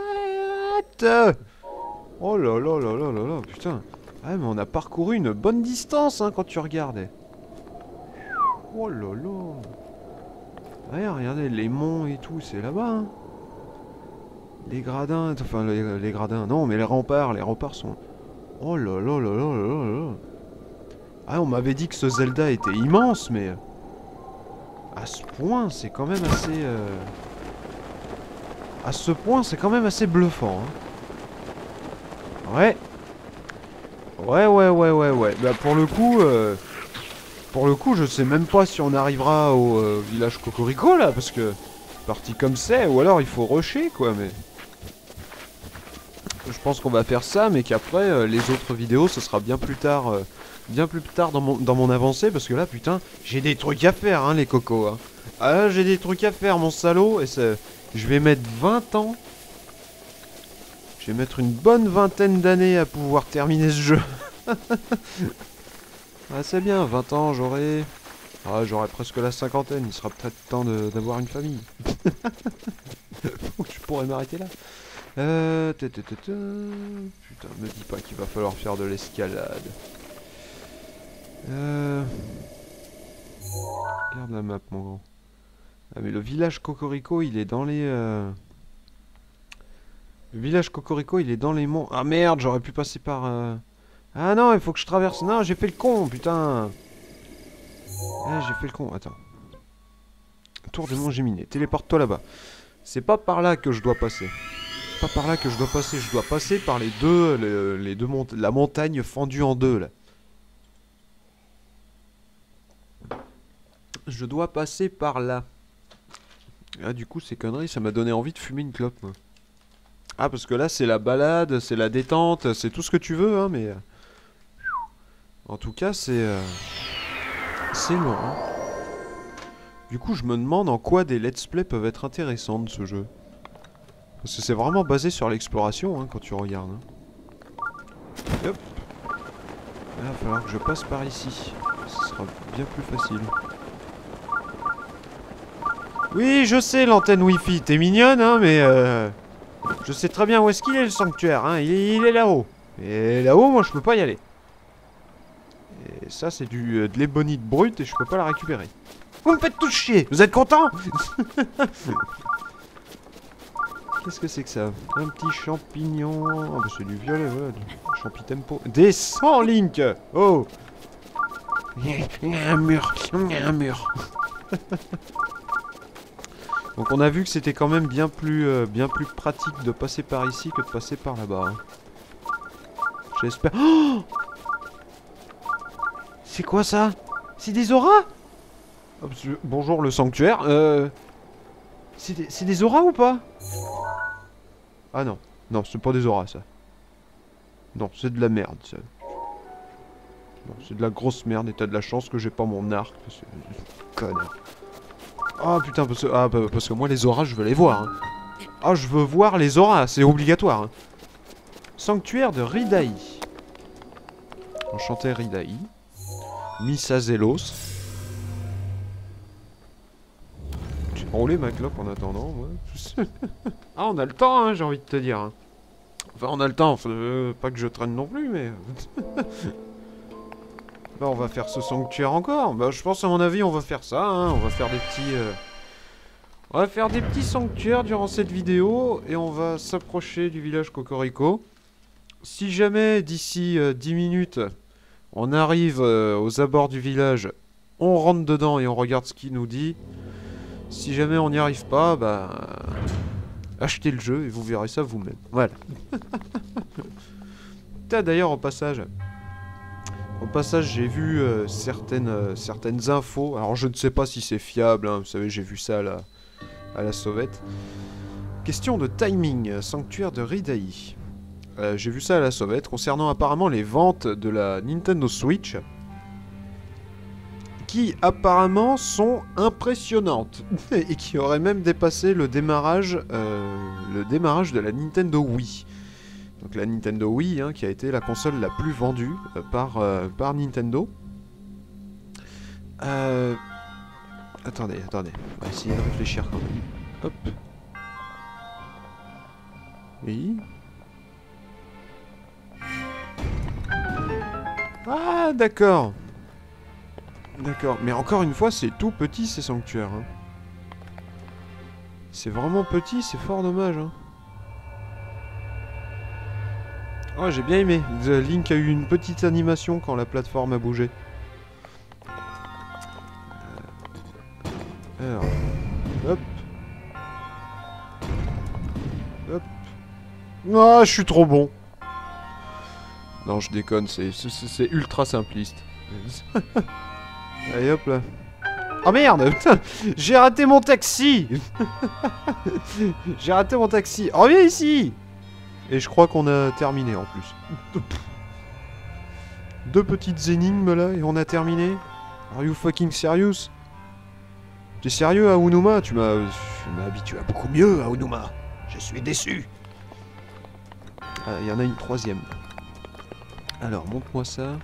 Oh là là là là là là, putain. Ah, mais on a parcouru une bonne distance, hein, quand tu regardais. Oh là là. Ouais, regardez, les monts et tout, c'est là-bas, hein. Les gradins, enfin, les gradins, non, mais les remparts sont... Oh là là là là là là. Ah, on m'avait dit que ce Zelda était immense, mais... À ce point, c'est quand même assez... À ce point, c'est quand même assez bluffant, hein. Ouais. Ouais. Bah, pour le coup, je sais même pas si on arrivera au village Cocorico, là, parce que... Parti comme c'est, ou alors il faut rusher, quoi, mais... Je pense qu'on va faire ça, mais qu'après, les autres vidéos, ce sera bien plus tard bien plus tard dans mon avancée, parce que là, putain, j'ai des trucs à faire, hein, les cocos. Hein. Ah là, j'ai des trucs à faire, mon salaud, et je vais mettre 20 ans. Je vais mettre une bonne vingtaine d'années à pouvoir terminer ce jeu. Ah, c'est bien, 20 ans, j'aurai... Ah, j'aurai presque la cinquantaine, il sera peut-être temps d'avoir une famille. Je pourrais m'arrêter là. Putain, me dis pas qu'il va falloir faire de l'escalade. Regarde la map, mon grand. Ah, mais le village Cocorico, il est dans les... Le village Cocorico, il est dans les monts. Ah merde, j'aurais pu passer par... Ah non, il faut que je traverse... Non, j'ai fait le con, putain. Ah, j'ai fait le con, attends. Tour de Montgéminé, téléporte-toi là-bas. C'est pas par là que je dois passer. Pas par là que je dois passer par les deux, la montagne fendue en deux, là. Je dois passer par là. Ah, du coup, ces conneries, ça m'a donné envie de fumer une clope, moi. Ah, parce que là, c'est la balade, c'est la détente, c'est tout ce que tu veux, hein, mais... En tout cas, c'est long, hein. Du coup, je me demande en quoi des let's play peuvent être intéressants de ce jeu. Parce que c'est vraiment basé sur l'exploration, hein, quand tu regardes. Hein. Hop. Il va falloir que je passe par ici. Ce sera bien plus facile. Oui, je sais, l'antenne Wi-Fi. T'es mignonne, hein, mais... Je sais très bien où est-ce qu'il est, le sanctuaire, hein. Il est là-haut. Et là-haut, moi, je peux pas y aller. Et ça, c'est de l'ébonite brute et je peux pas la récupérer. Vous me faites tout chier. Vous êtes content? Qu'est-ce que c'est que ça? Un petit champignon. Ah bah c'est du violet, voilà. Champi tempo. Descends, Link. Oh. Il y a un mur. Il y a un mur. Donc on a vu que c'était quand même bien plus pratique de passer par ici que de passer par là-bas. Hein. J'espère... Oh, c'est quoi ça? C'est des auras? Bonjour le sanctuaire. C'est des auras ou pas? Ah non. Non, c'est pas des auras ça. Non, c'est de la merde ça. Non, c'est de la grosse merde et t'as de la chance que j'ai pas mon arc. Parce que... Connard. Ah putain, parce que moi les auras je veux les voir. Hein. Ah, je veux voir les auras, c'est obligatoire. Hein. Sanctuaire de Ridaï. Enchanté Ridaï. Missa Zelos. J'ai enroulé ma clope en attendant, moi. Ah, on a le temps, hein, j'ai envie de te dire. Hein. Enfin, on a le temps, pas que je traîne non plus, mais... Bah, on va faire ce sanctuaire encore. Bah, je pense, à mon avis, on va faire ça, hein. On va faire des petits... On va faire des petits sanctuaires durant cette vidéo, et on va s'approcher du village Cocorico. Si jamais, d'ici 10 minutes, on arrive aux abords du village, on rentre dedans et on regarde ce qu'il nous dit. Si jamais on n'y arrive pas, bah... achetez le jeu et vous verrez ça vous-même. Voilà. D'ailleurs, au passage, j'ai vu certaines infos. Alors, je ne sais pas si c'est fiable, hein, vous savez, j'ai vu ça à la sauvette. Question de timing, sanctuaire de Ridaï. J'ai vu ça à la sauvette, concernant apparemment les ventes de la Nintendo Switch. Qui apparemment sont impressionnantes. Et qui auraient même dépassé le démarrage de la Nintendo Wii. Donc la Nintendo Wii, hein, qui a été la console la plus vendue par Nintendo. Attendez, on va essayer de réfléchir quand même. Hop. Oui. Ah, d'accord. D'accord, mais encore une fois, c'est tout petit ces sanctuaires. Hein. C'est vraiment petit, c'est fort dommage. Hein. Oh, j'ai bien aimé. Link a eu une petite animation quand la plateforme a bougé. Alors, hop. Hop. Ah, je suis trop bon. Non, je déconne, c'est ultra simpliste. Allez, hop là. Oh merde, putain, j'ai raté mon taxi. J'ai raté mon taxi. Reviens ici. Et je crois qu'on a terminé en plus. 2 petites énigmes là et on a terminé. Are you fucking serious? T'es sérieux, Aonuma? Tu m'as habitué à beaucoup mieux, Aonuma. Je suis déçu. Ah, il y en a une 3e. Alors, montre-moi ça.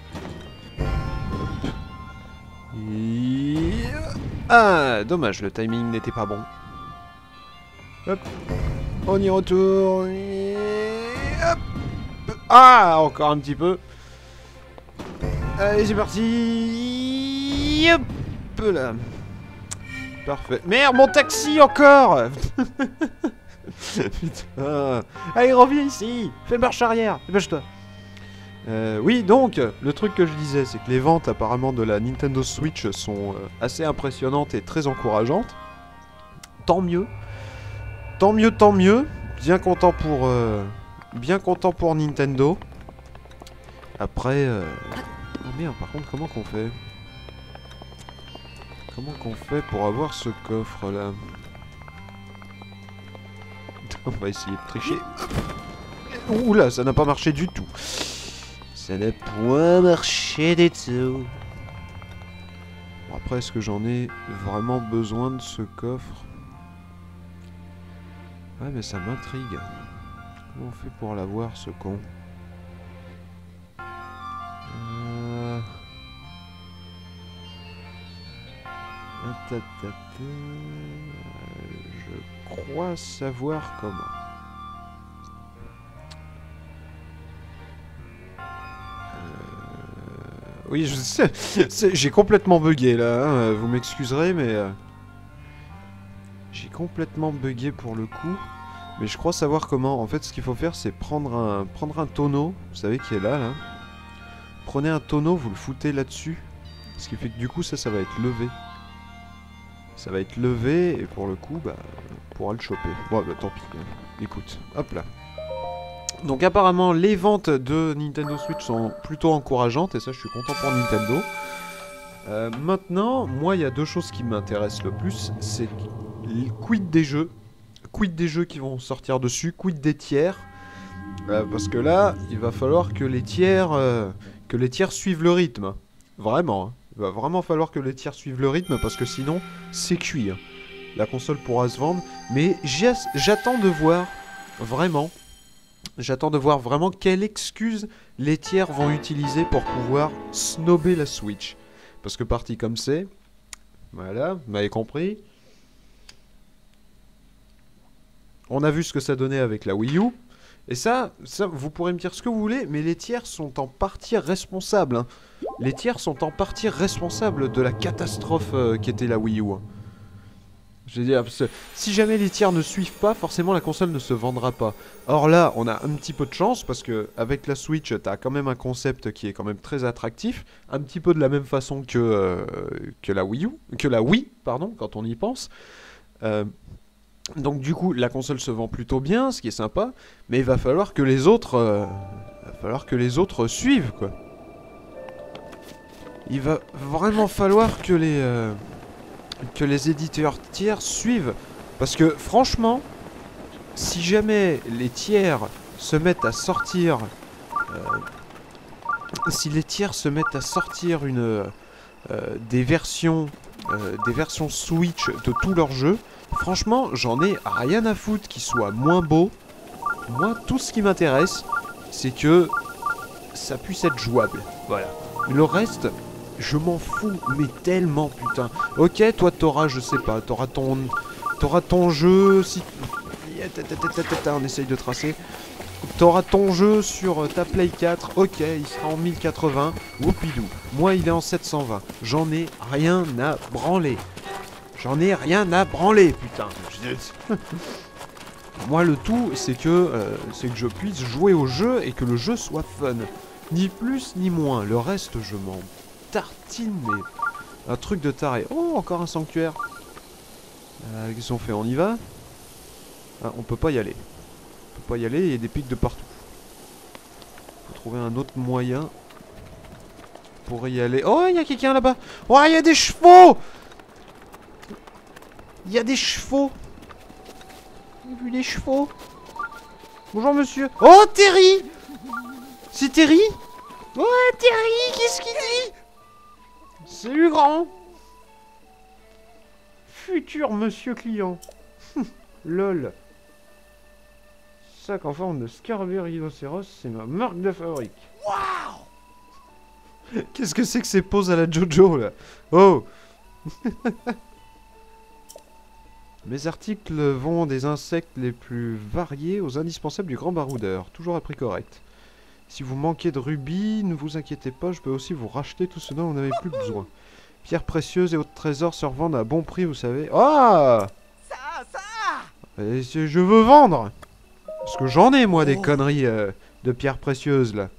Hop. Et... Ah, dommage, le timing n'était pas bon. Hop. On y retourne. Et... Hop. Ah, encore un petit peu. Allez, c'est parti. Hop là. Parfait. Merde, mon taxi encore. Putain. Allez, reviens ici. Fais marche arrière. Dépêche-toi. Oui, donc, le truc que je disais, c'est que les ventes apparemment de la Nintendo Switch sont assez impressionnantes et très encourageantes. Tant mieux. Tant mieux, tant mieux. Bien content pour Nintendo. Après... Oh merde, par contre, comment qu'on fait? Comment qu'on fait pour avoir ce coffre là? On va essayer de tricher. Oula, ça n'a pas marché du tout. Ça n'a point marché du tout. Bon, après, est-ce que j'en ai vraiment besoin de ce coffre? Ouais, mais ça m'intrigue. Comment on fait pour l'avoir, ce con? Je crois savoir comment. Oui, je sais. J'ai complètement bugué là. Hein, vous m'excuserez, mais j'ai complètement bugué pour le coup. Mais je crois savoir comment. En fait, ce qu'il faut faire, c'est prendre un tonneau. Vous savez qui est là, là. Prenez un tonneau, vous le foutez là-dessus. Ce qui fait que du coup, ça va être levé. Ça va être levé et pour le coup, bah, on pourra le choper. Bon, bah tant pis. Hein. Écoute, hop là. Donc apparemment, les ventes de Nintendo Switch sont plutôt encourageantes et ça, je suis content pour Nintendo. Maintenant, moi, il y a 2 choses qui m'intéressent le plus. C'est quid des jeux. Quid des jeux qui vont sortir dessus. Quid des tiers. Parce que là, il va falloir que les tiers suivent le rythme. Vraiment, hein. Il va vraiment falloir que les tiers suivent le rythme parce que sinon, c'est cuit. Hein. La console pourra se vendre. Mais j'attends de voir, vraiment, quelle excuse les tiers vont utiliser pour pouvoir snobber la Switch. Parce que parti comme c'est, voilà, vous m'avez compris. On a vu ce que ça donnait avec la Wii U. Et ça, vous pourrez me dire ce que vous voulez, mais les tiers sont en partie responsables. Hein. Les tiers sont en partie responsables de la catastrophe qu'était la Wii U. Hein. Je veux dire, si jamais les tiers ne suivent pas, forcément la console ne se vendra pas. Or là, on a un petit peu de chance, parce que avec la Switch, t'as quand même un concept qui est quand même très attractif. Un petit peu de la même façon que la Wii U, que la Wii, pardon, quand on y pense. Donc du coup, la console se vend plutôt bien, ce qui est sympa, mais il va falloir que les autres, suivent, quoi. Il va vraiment falloir que les éditeurs tiers suivent, parce que franchement, si jamais les tiers se mettent à sortir, des versions Switch de tous leurs jeux. Franchement, j'en ai rien à foutre qu'ils soient moins beaux. Moi, tout ce qui m'intéresse, c'est que ça puisse être jouable. Voilà. Le reste, je m'en fous, mais tellement, putain. Ok, toi, t'auras, je sais pas, t'auras ton jeu... Si... On essaye de tracer. T'auras ton jeu sur ta Play 4, ok, il sera en 1080, whoopidou. Moi, il est en 720. J'en ai rien à branler. J'en ai rien à branler, putain. Moi, le tout, c'est que je puisse jouer au jeu et que le jeu soit fun. Ni plus, ni moins. Le reste, je m'en tartine, mais... Un truc de taré. Oh, encore un sanctuaire. Qu'est-ce qu'on fait? On y va? Ah, on peut pas y aller. On peut pas y aller, il y a des pics de partout. Faut trouver un autre moyen pour y aller. Oh, il y a quelqu'un là-bas. Oh, il y a des chevaux. Il y a des chevaux. J'ai vu des chevaux. Bonjour monsieur. Oh, Terry. C'est Terry? Ouais, Terry, qu'est-ce qu'il dit? Salut, grand. Futur monsieur client. Lol. Sac en forme de scarabée rhinocéros, c'est ma marque de fabrique. Waouh! Qu'est-ce que c'est que ces poses à la Jojo, là? Oh! Mes articles vont des insectes les plus variés aux indispensables du grand baroudeur. Toujours à prix correct. Si vous manquez de rubis, ne vous inquiétez pas, je peux aussi vous racheter tout ce dont vous n'avez plus besoin. Pierres précieuses et autres trésors se revendent à bon prix, vous savez. Ah! Et je veux vendre! Parce que j'en ai, moi, des conneries de pierres précieuses, là.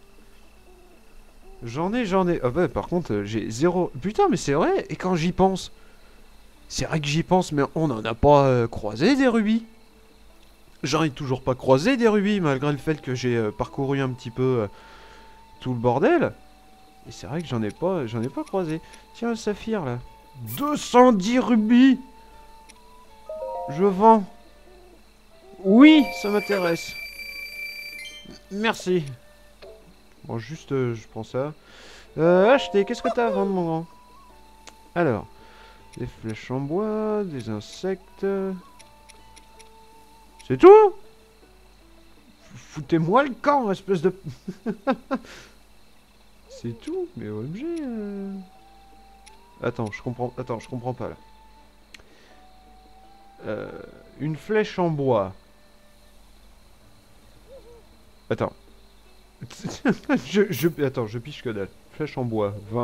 J'en ai. Ah bah, par contre, j'ai zéro... Putain, mais c'est vrai, et quand j'y pense... C'est vrai que j'y pense, mais on n'en a pas croisé des rubis. J'en ai toujours pas croisé des rubis, malgré le fait que j'ai parcouru un petit peu tout le bordel. Et c'est vrai que j'en ai pas croisé. Tiens, le saphir, là. 210 rubis! Je vends. Oui, ça m'intéresse. Merci. Bon, juste, je prends ça. Acheter, qu'est-ce que t'as à vendre, mon grand? Alors, des flèches en bois, des insectes... C'est tout? Foutez-moi le camp, espèce de... C'est tout? Mais OMG... Attends, je comprends pas, là. Une flèche en bois. Attends. Attends, je piche que dalle. Flèche en bois, 20.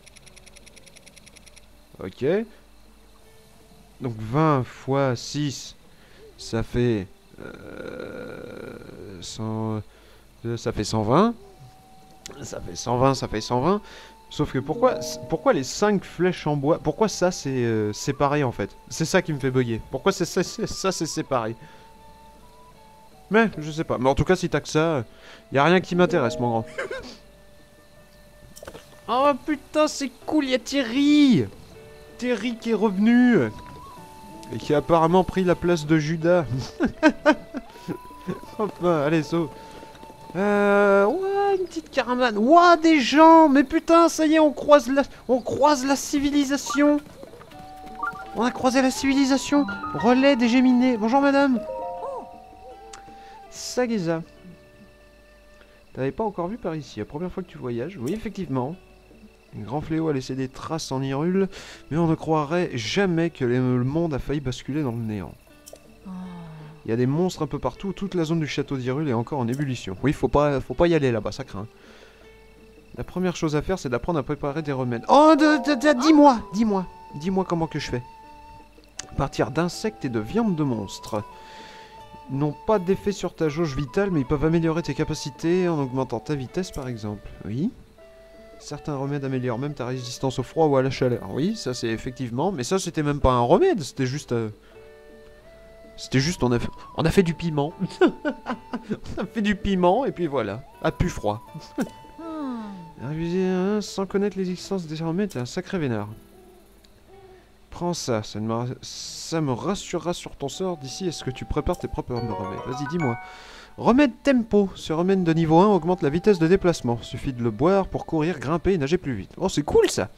Ok. Donc 20 fois 6, ça fait... 100... Ça fait 120. Ça fait 120, ça fait 120. Sauf que pourquoi les 5 flèches en bois... Pourquoi ça c'est séparé en fait? C'est ça qui me fait bugger. Pourquoi ça c'est séparé? Mais je sais pas. Mais en tout cas si t'as que ça, y a rien qui m'intéresse mon grand. Oh putain c'est cool, y'a Terry! Terry qui est revenu! Et qui a apparemment pris la place de Judas. Enfin, allez saut. Ouais, une petite caravane. Ouah, des gens! Mais putain, ça y est, on croise la civilisation! On a croisé la civilisation! Relais des Géminés. Bonjour madame! Sageza. T'avais pas encore vu par ici, la première fois que tu voyages? Oui, effectivement. Un grand fléau a laissé des traces en Hyrule, mais on ne croirait jamais que le monde a failli basculer dans le néant. Il y a des monstres un peu partout, toute la zone du château d'Hyrule est encore en ébullition. Oui, faut pas y aller là-bas, ça craint. La première chose à faire, c'est d'apprendre à préparer des remèdes. Oh, dis-moi comment que je fais. À partir d'insectes et de viande de monstres. Ils n'ont pas d'effet sur ta jauge vitale, mais ils peuvent améliorer tes capacités en augmentant ta vitesse, par exemple. Oui. Certains remèdes améliorent même ta résistance au froid ou à la chaleur. Oui, ça c'est effectivement... Mais ça, c'était même pas un remède, c'était juste... on a fait du piment. On a fait du piment, et puis voilà. A pu froid. Sans connaître l'existence des remèdes, t'es un sacré vénard. Prends ça, ça me rassurera sur ton sort d'ici à ce que tu prépares tes propres remèdes. Vas-y, dis-moi. Remède tempo. Ce remède de niveau 1 augmente la vitesse de déplacement. Suffit de le boire pour courir, grimper et nager plus vite. Oh, c'est cool ça!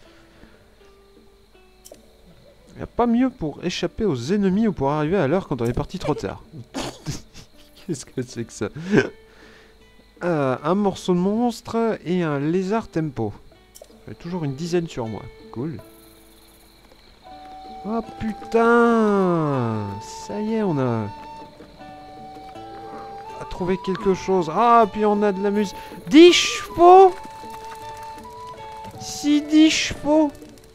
Y a pas mieux pour échapper aux ennemis ou pour arriver à l'heure quand on est parti trop tard. Qu'est-ce que c'est que ça? Un morceau de monstre et un lézard tempo. J'ai toujours une dizaine sur moi. Cool. Oh putain! Ça y est, on a trouvé quelque chose. Ah, puis on a de la musique. 10 chevaux! Si 10 chevaux!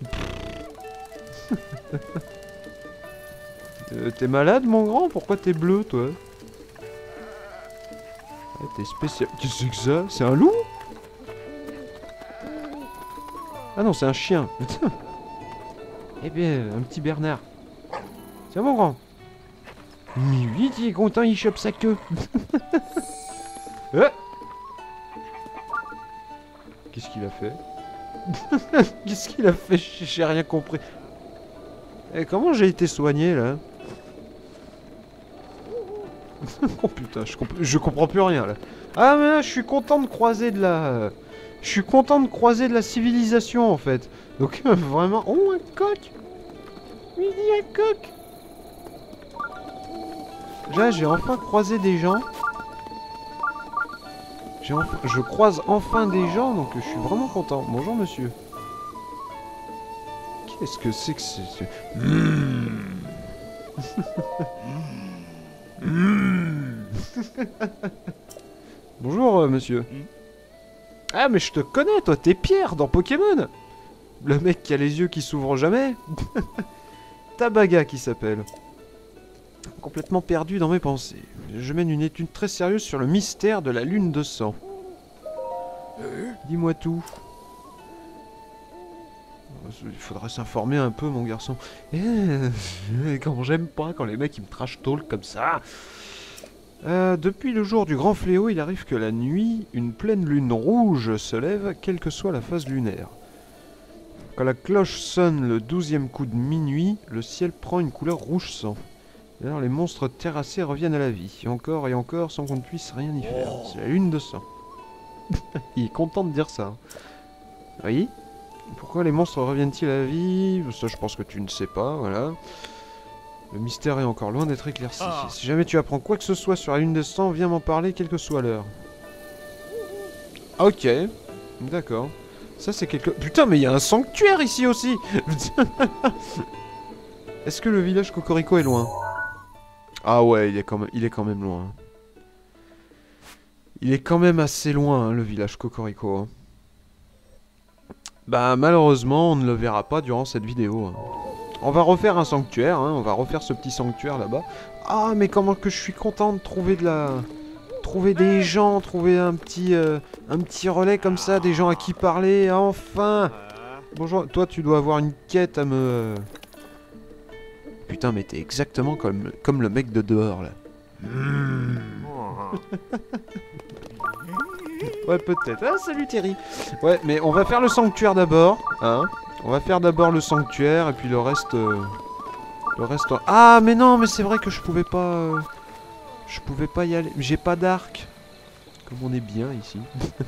T'es malade, mon grand? Pourquoi t'es bleu, toi? Ouais, t'es spécial. Qu'est-ce que c'est que ça? C'est un loup? Ah non, c'est un chien. Eh bien, un petit Bernard. Tiens, mon grand. Mais oui, il est content, il chope sa queue. Qu'est-ce qu'il a fait? Qu'est-ce qu'il a fait? J'ai rien compris. Et comment j'ai été soigné, là? Oh putain, je comprends plus rien là. Ah mais là, je suis content de croiser de la... Je suis content de croiser de la civilisation en fait. Donc vraiment... Oh un coq. Oui, un coq. Là j'ai enfin croisé des gens. Je croise enfin des gens, donc je suis vraiment content. Bonjour monsieur. Qu'est-ce que c'est que Bonjour monsieur. Ah mais je te connais, toi t'es Pierre dans Pokémon. Le mec qui a les yeux qui s'ouvrent jamais. Tabaga qui s'appelle. Complètement perdu dans mes pensées. Je mène une étude très sérieuse sur le mystère de la lune de sang. Dis-moi tout. Il faudrait s'informer un peu, mon garçon. Quand j'aime pas quand les mecs ils me trash talk comme ça. Depuis le jour du grand fléau, il arrive que la nuit, une pleine lune rouge se lève, quelle que soit la phase lunaire. Quand la cloche sonne le 12e coup de minuit, le ciel prend une couleur rouge sang. Alors les monstres terrassés reviennent à la vie, et encore, sans qu'on ne puisse rien y faire. C'est la lune de sang. Il est content de dire ça. Oui. Pourquoi les monstres reviennent-ils à la vie? Ça, je pense que tu ne sais pas, voilà. Le mystère est encore loin d'être éclairci. Si jamais tu apprends quoi que ce soit sur la lune de sang, viens m'en parler, quelle que soit l'heure. Ok. D'accord. Ça, c'est quelque... Putain, mais il y a un sanctuaire ici aussi. Est-ce que le village Cocorico est loin? Ah ouais, il est quand même loin. Il est quand même assez loin, hein, le village Cocorico. Hein. Bah, malheureusement, on ne le verra pas durant cette vidéo. Hein. On va refaire un sanctuaire, hein, on va refaire ce petit sanctuaire là-bas. Ah, mais comment que je suis content de trouver de la... Trouver des gens, trouver un petit relais comme ça, des gens à qui parler, enfin. Bonjour, toi tu dois avoir une quête à me... Putain, mais t'es exactement comme le mec de dehors, là. Ouais, peut-être. Ah, salut Terry. Ouais, mais on va faire le sanctuaire d'abord, hein. On va faire d'abord le sanctuaire, et puis le reste... Le reste... Ah, mais non, mais c'est vrai que je pouvais pas... Je pouvais pas y aller. J'ai pas d'arc. Comme on est bien ici.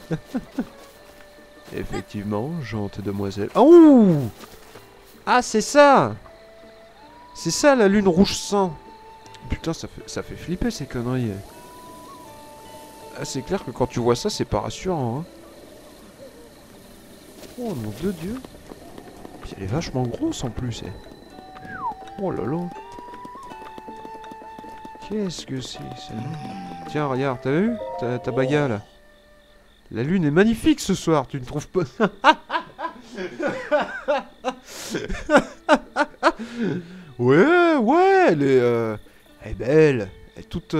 Effectivement, gentille demoiselle. Oh! Ah, c'est ça! C'est ça la lune rouge sang. Putain, ça fait flipper ces conneries. Ah, c'est clair que quand tu vois ça, c'est pas rassurant. Hein. Oh mon Dieu. Puis elle est vachement grosse en plus. Oh là là. Qu'est-ce que c'est ça? Tiens, regarde, t'as vu ta baga là? La lune est magnifique ce soir, tu ne trouves pas? Ouais, elle est belle. Elle est toute...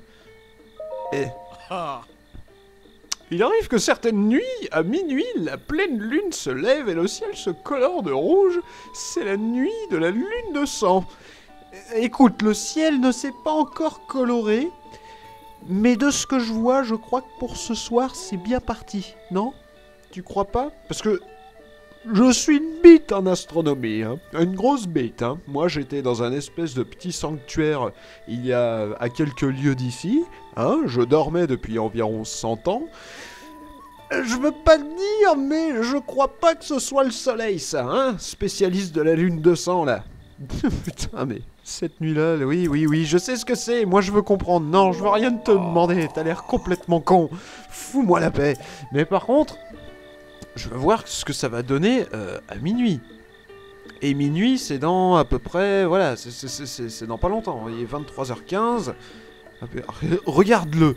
Il arrive que certaines nuits, à minuit, la pleine lune se lève et le ciel se colore de rouge. C'est la nuit de la lune de sang. Écoute, le ciel ne s'est pas encore coloré, mais de ce que je vois, je crois que pour ce soir, c'est bien parti, non? Tu crois pas? Parce que je suis une bite en astronomie, hein. Une grosse bite, hein. Moi, j'étais dans un espèce de petit sanctuaire il y a à quelques lieues d'ici, hein. Je dormais depuis environ 100 ans. Je veux pas le dire, mais je crois pas que ce soit le soleil, ça, hein. Spécialiste de la lune de sang, là. Putain, mais cette nuit-là, oui, je sais ce que c'est. Moi, je veux comprendre. Non, je veux rien te demander. T'as l'air complètement con. Fous-moi la paix. Mais par contre, je veux voir ce que ça va donner à minuit. Et minuit, c'est dans à peu près... Voilà, c'est dans pas longtemps. Il est 23h15. Regarde-le.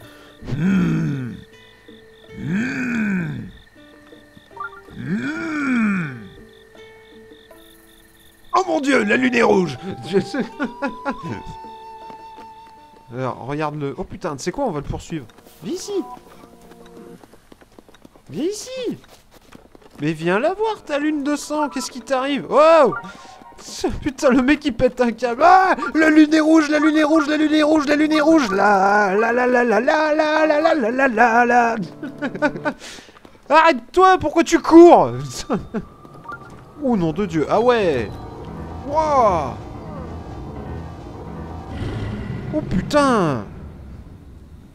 Oh mon Dieu, la lune est rouge. Alors, regarde-le. Oh putain, tu sais quoi, on va le poursuivre. Viens ici. Viens ici. Mais viens la voir, ta lune de sang. Qu'est-ce qui t'arrive? Wow. Putain, le mec il pète un câble. Ah, la lune est rouge, la lune est rouge, la lune est rouge, la lune est rouge. La la la la la la la la la la la la. Arrête-toi, pourquoi tu cours? Oh nom de Dieu, ah ouais. Wow. Oh putain.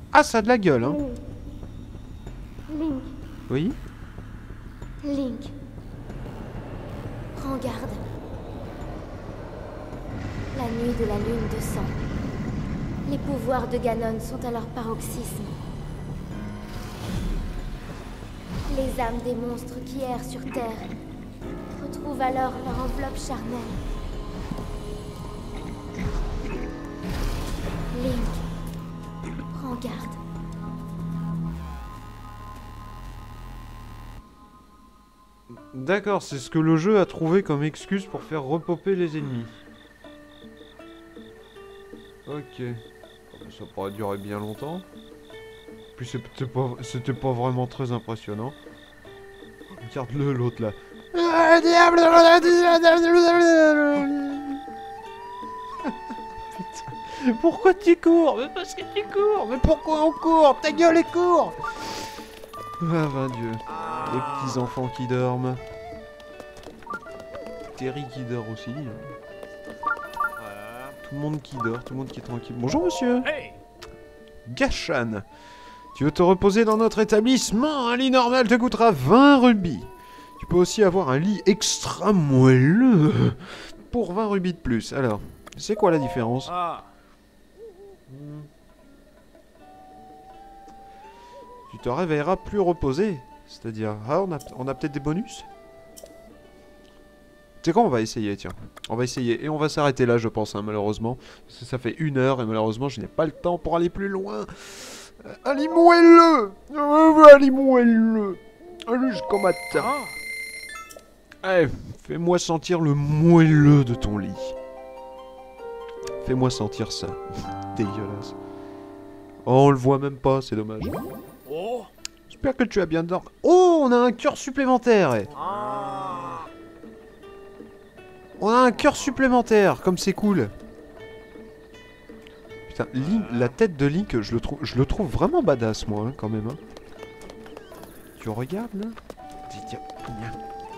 Ah, ça a de la gueule, hein. Link, Oui. Link. Prends garde. La nuit de la lune de sang. Les pouvoirs de Ganon sont à leur paroxysme. Les âmes des monstres qui errent sur Terre retrouvent alors leur enveloppe charnelle. Link, prends garde. D'accord, c'est ce que le jeu a trouvé comme excuse pour faire repopper les ennemis. Ok. Ça pourrait durer bien longtemps. Puis c'était pas vraiment très impressionnant. Regarde-le, l'autre là. Putain. Pourquoi tu cours? Mais parce que tu cours. Mais pourquoi on court? Ta gueule et cours. Ah, ben Dieu. Les petits enfants qui dorment. Terry qui dort aussi. Tout le monde qui dort, tout le monde qui est tranquille. Bonjour monsieur. Gachan. Tu veux te reposer dans notre établissement? Un lit normal te coûtera 20 rubis. Tu peux aussi avoir un lit extra moelleux pour 20 rubis de plus. Alors, c'est quoi la différence? Tu te réveilleras plus reposé. C'est-à-dire, ah, on a peut-être des bonus? C'est quoi, on va essayer, tiens. On va essayer. Et on va s'arrêter là, je pense, hein, malheureusement. Parce que ça fait 1 heure et malheureusement, je n'ai pas le temps pour aller plus loin. Un lit moelleux. Un lit moelleux. Jusqu'au matin. Allez, fais-moi sentir le moelleux de ton lit. Fais-moi sentir ça. Dégueulasse. Oh, on le voit même pas, c'est dommage. J'espère que tu as bien dormi. Oh, on a un cœur supplémentaire. On a un cœur supplémentaire, comme c'est cool. Putain, Link, la tête de Link, je le trouve vraiment badass, moi, hein, quand même. Hein. Tu regardes, là? Tiens, viens.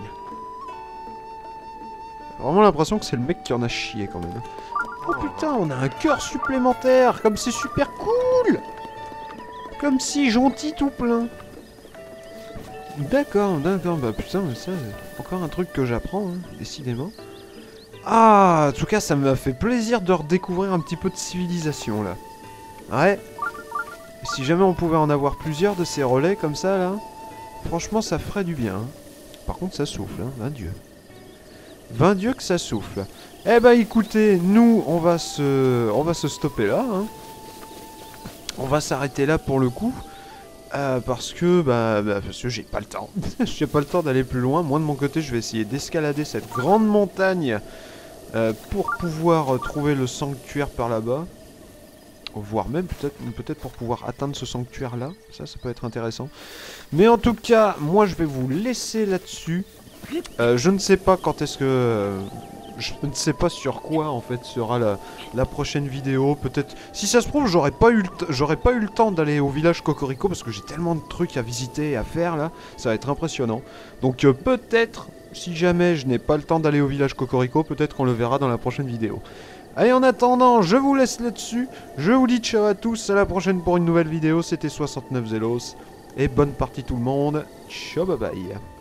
J'ai vraiment l'impression que c'est le mec qui en a chié, quand même. Oh putain, on a un cœur supplémentaire, comme c'est super cool. Comme si gentil tout plein. D'accord, bah putain, mais ça, c'est encore un truc que j'apprends, hein, décidément. Ah, en tout cas, ça m'a fait plaisir de redécouvrir un petit peu de civilisation, là. Ouais. Et si jamais on pouvait en avoir plusieurs de ces relais comme ça, là, franchement, ça ferait du bien. Hein. Par contre, ça souffle, hein, 20 dieu. 20 dieu que ça souffle. Eh ben, écoutez, nous, on va se stopper là, hein. On va s'arrêter là pour le coup. Parce que j'ai pas le temps. J'ai pas le temps d'aller plus loin. Moi, de mon côté, je vais essayer d'escalader cette grande montagne pour pouvoir trouver le sanctuaire par là-bas. Voire même peut-être pour pouvoir atteindre ce sanctuaire-là. Ça peut être intéressant. Mais en tout cas, moi, je vais vous laisser là-dessus. Je ne sais pas quand est-ce que... je ne sais pas sur quoi en fait sera la prochaine vidéo. Peut-être, si ça se trouve, j'aurais pas eu le temps d'aller au village Cocorico parce que j'ai tellement de trucs à visiter et à faire là. Ça va être impressionnant. Donc peut-être, si jamais je n'ai pas le temps d'aller au village Cocorico, peut-être qu'on le verra dans la prochaine vidéo. Allez, en attendant, je vous laisse là-dessus. Je vous dis ciao à tous, à la prochaine pour une nouvelle vidéo. C'était 69 Zelos. Et bonne partie tout le monde. Ciao, bye bye.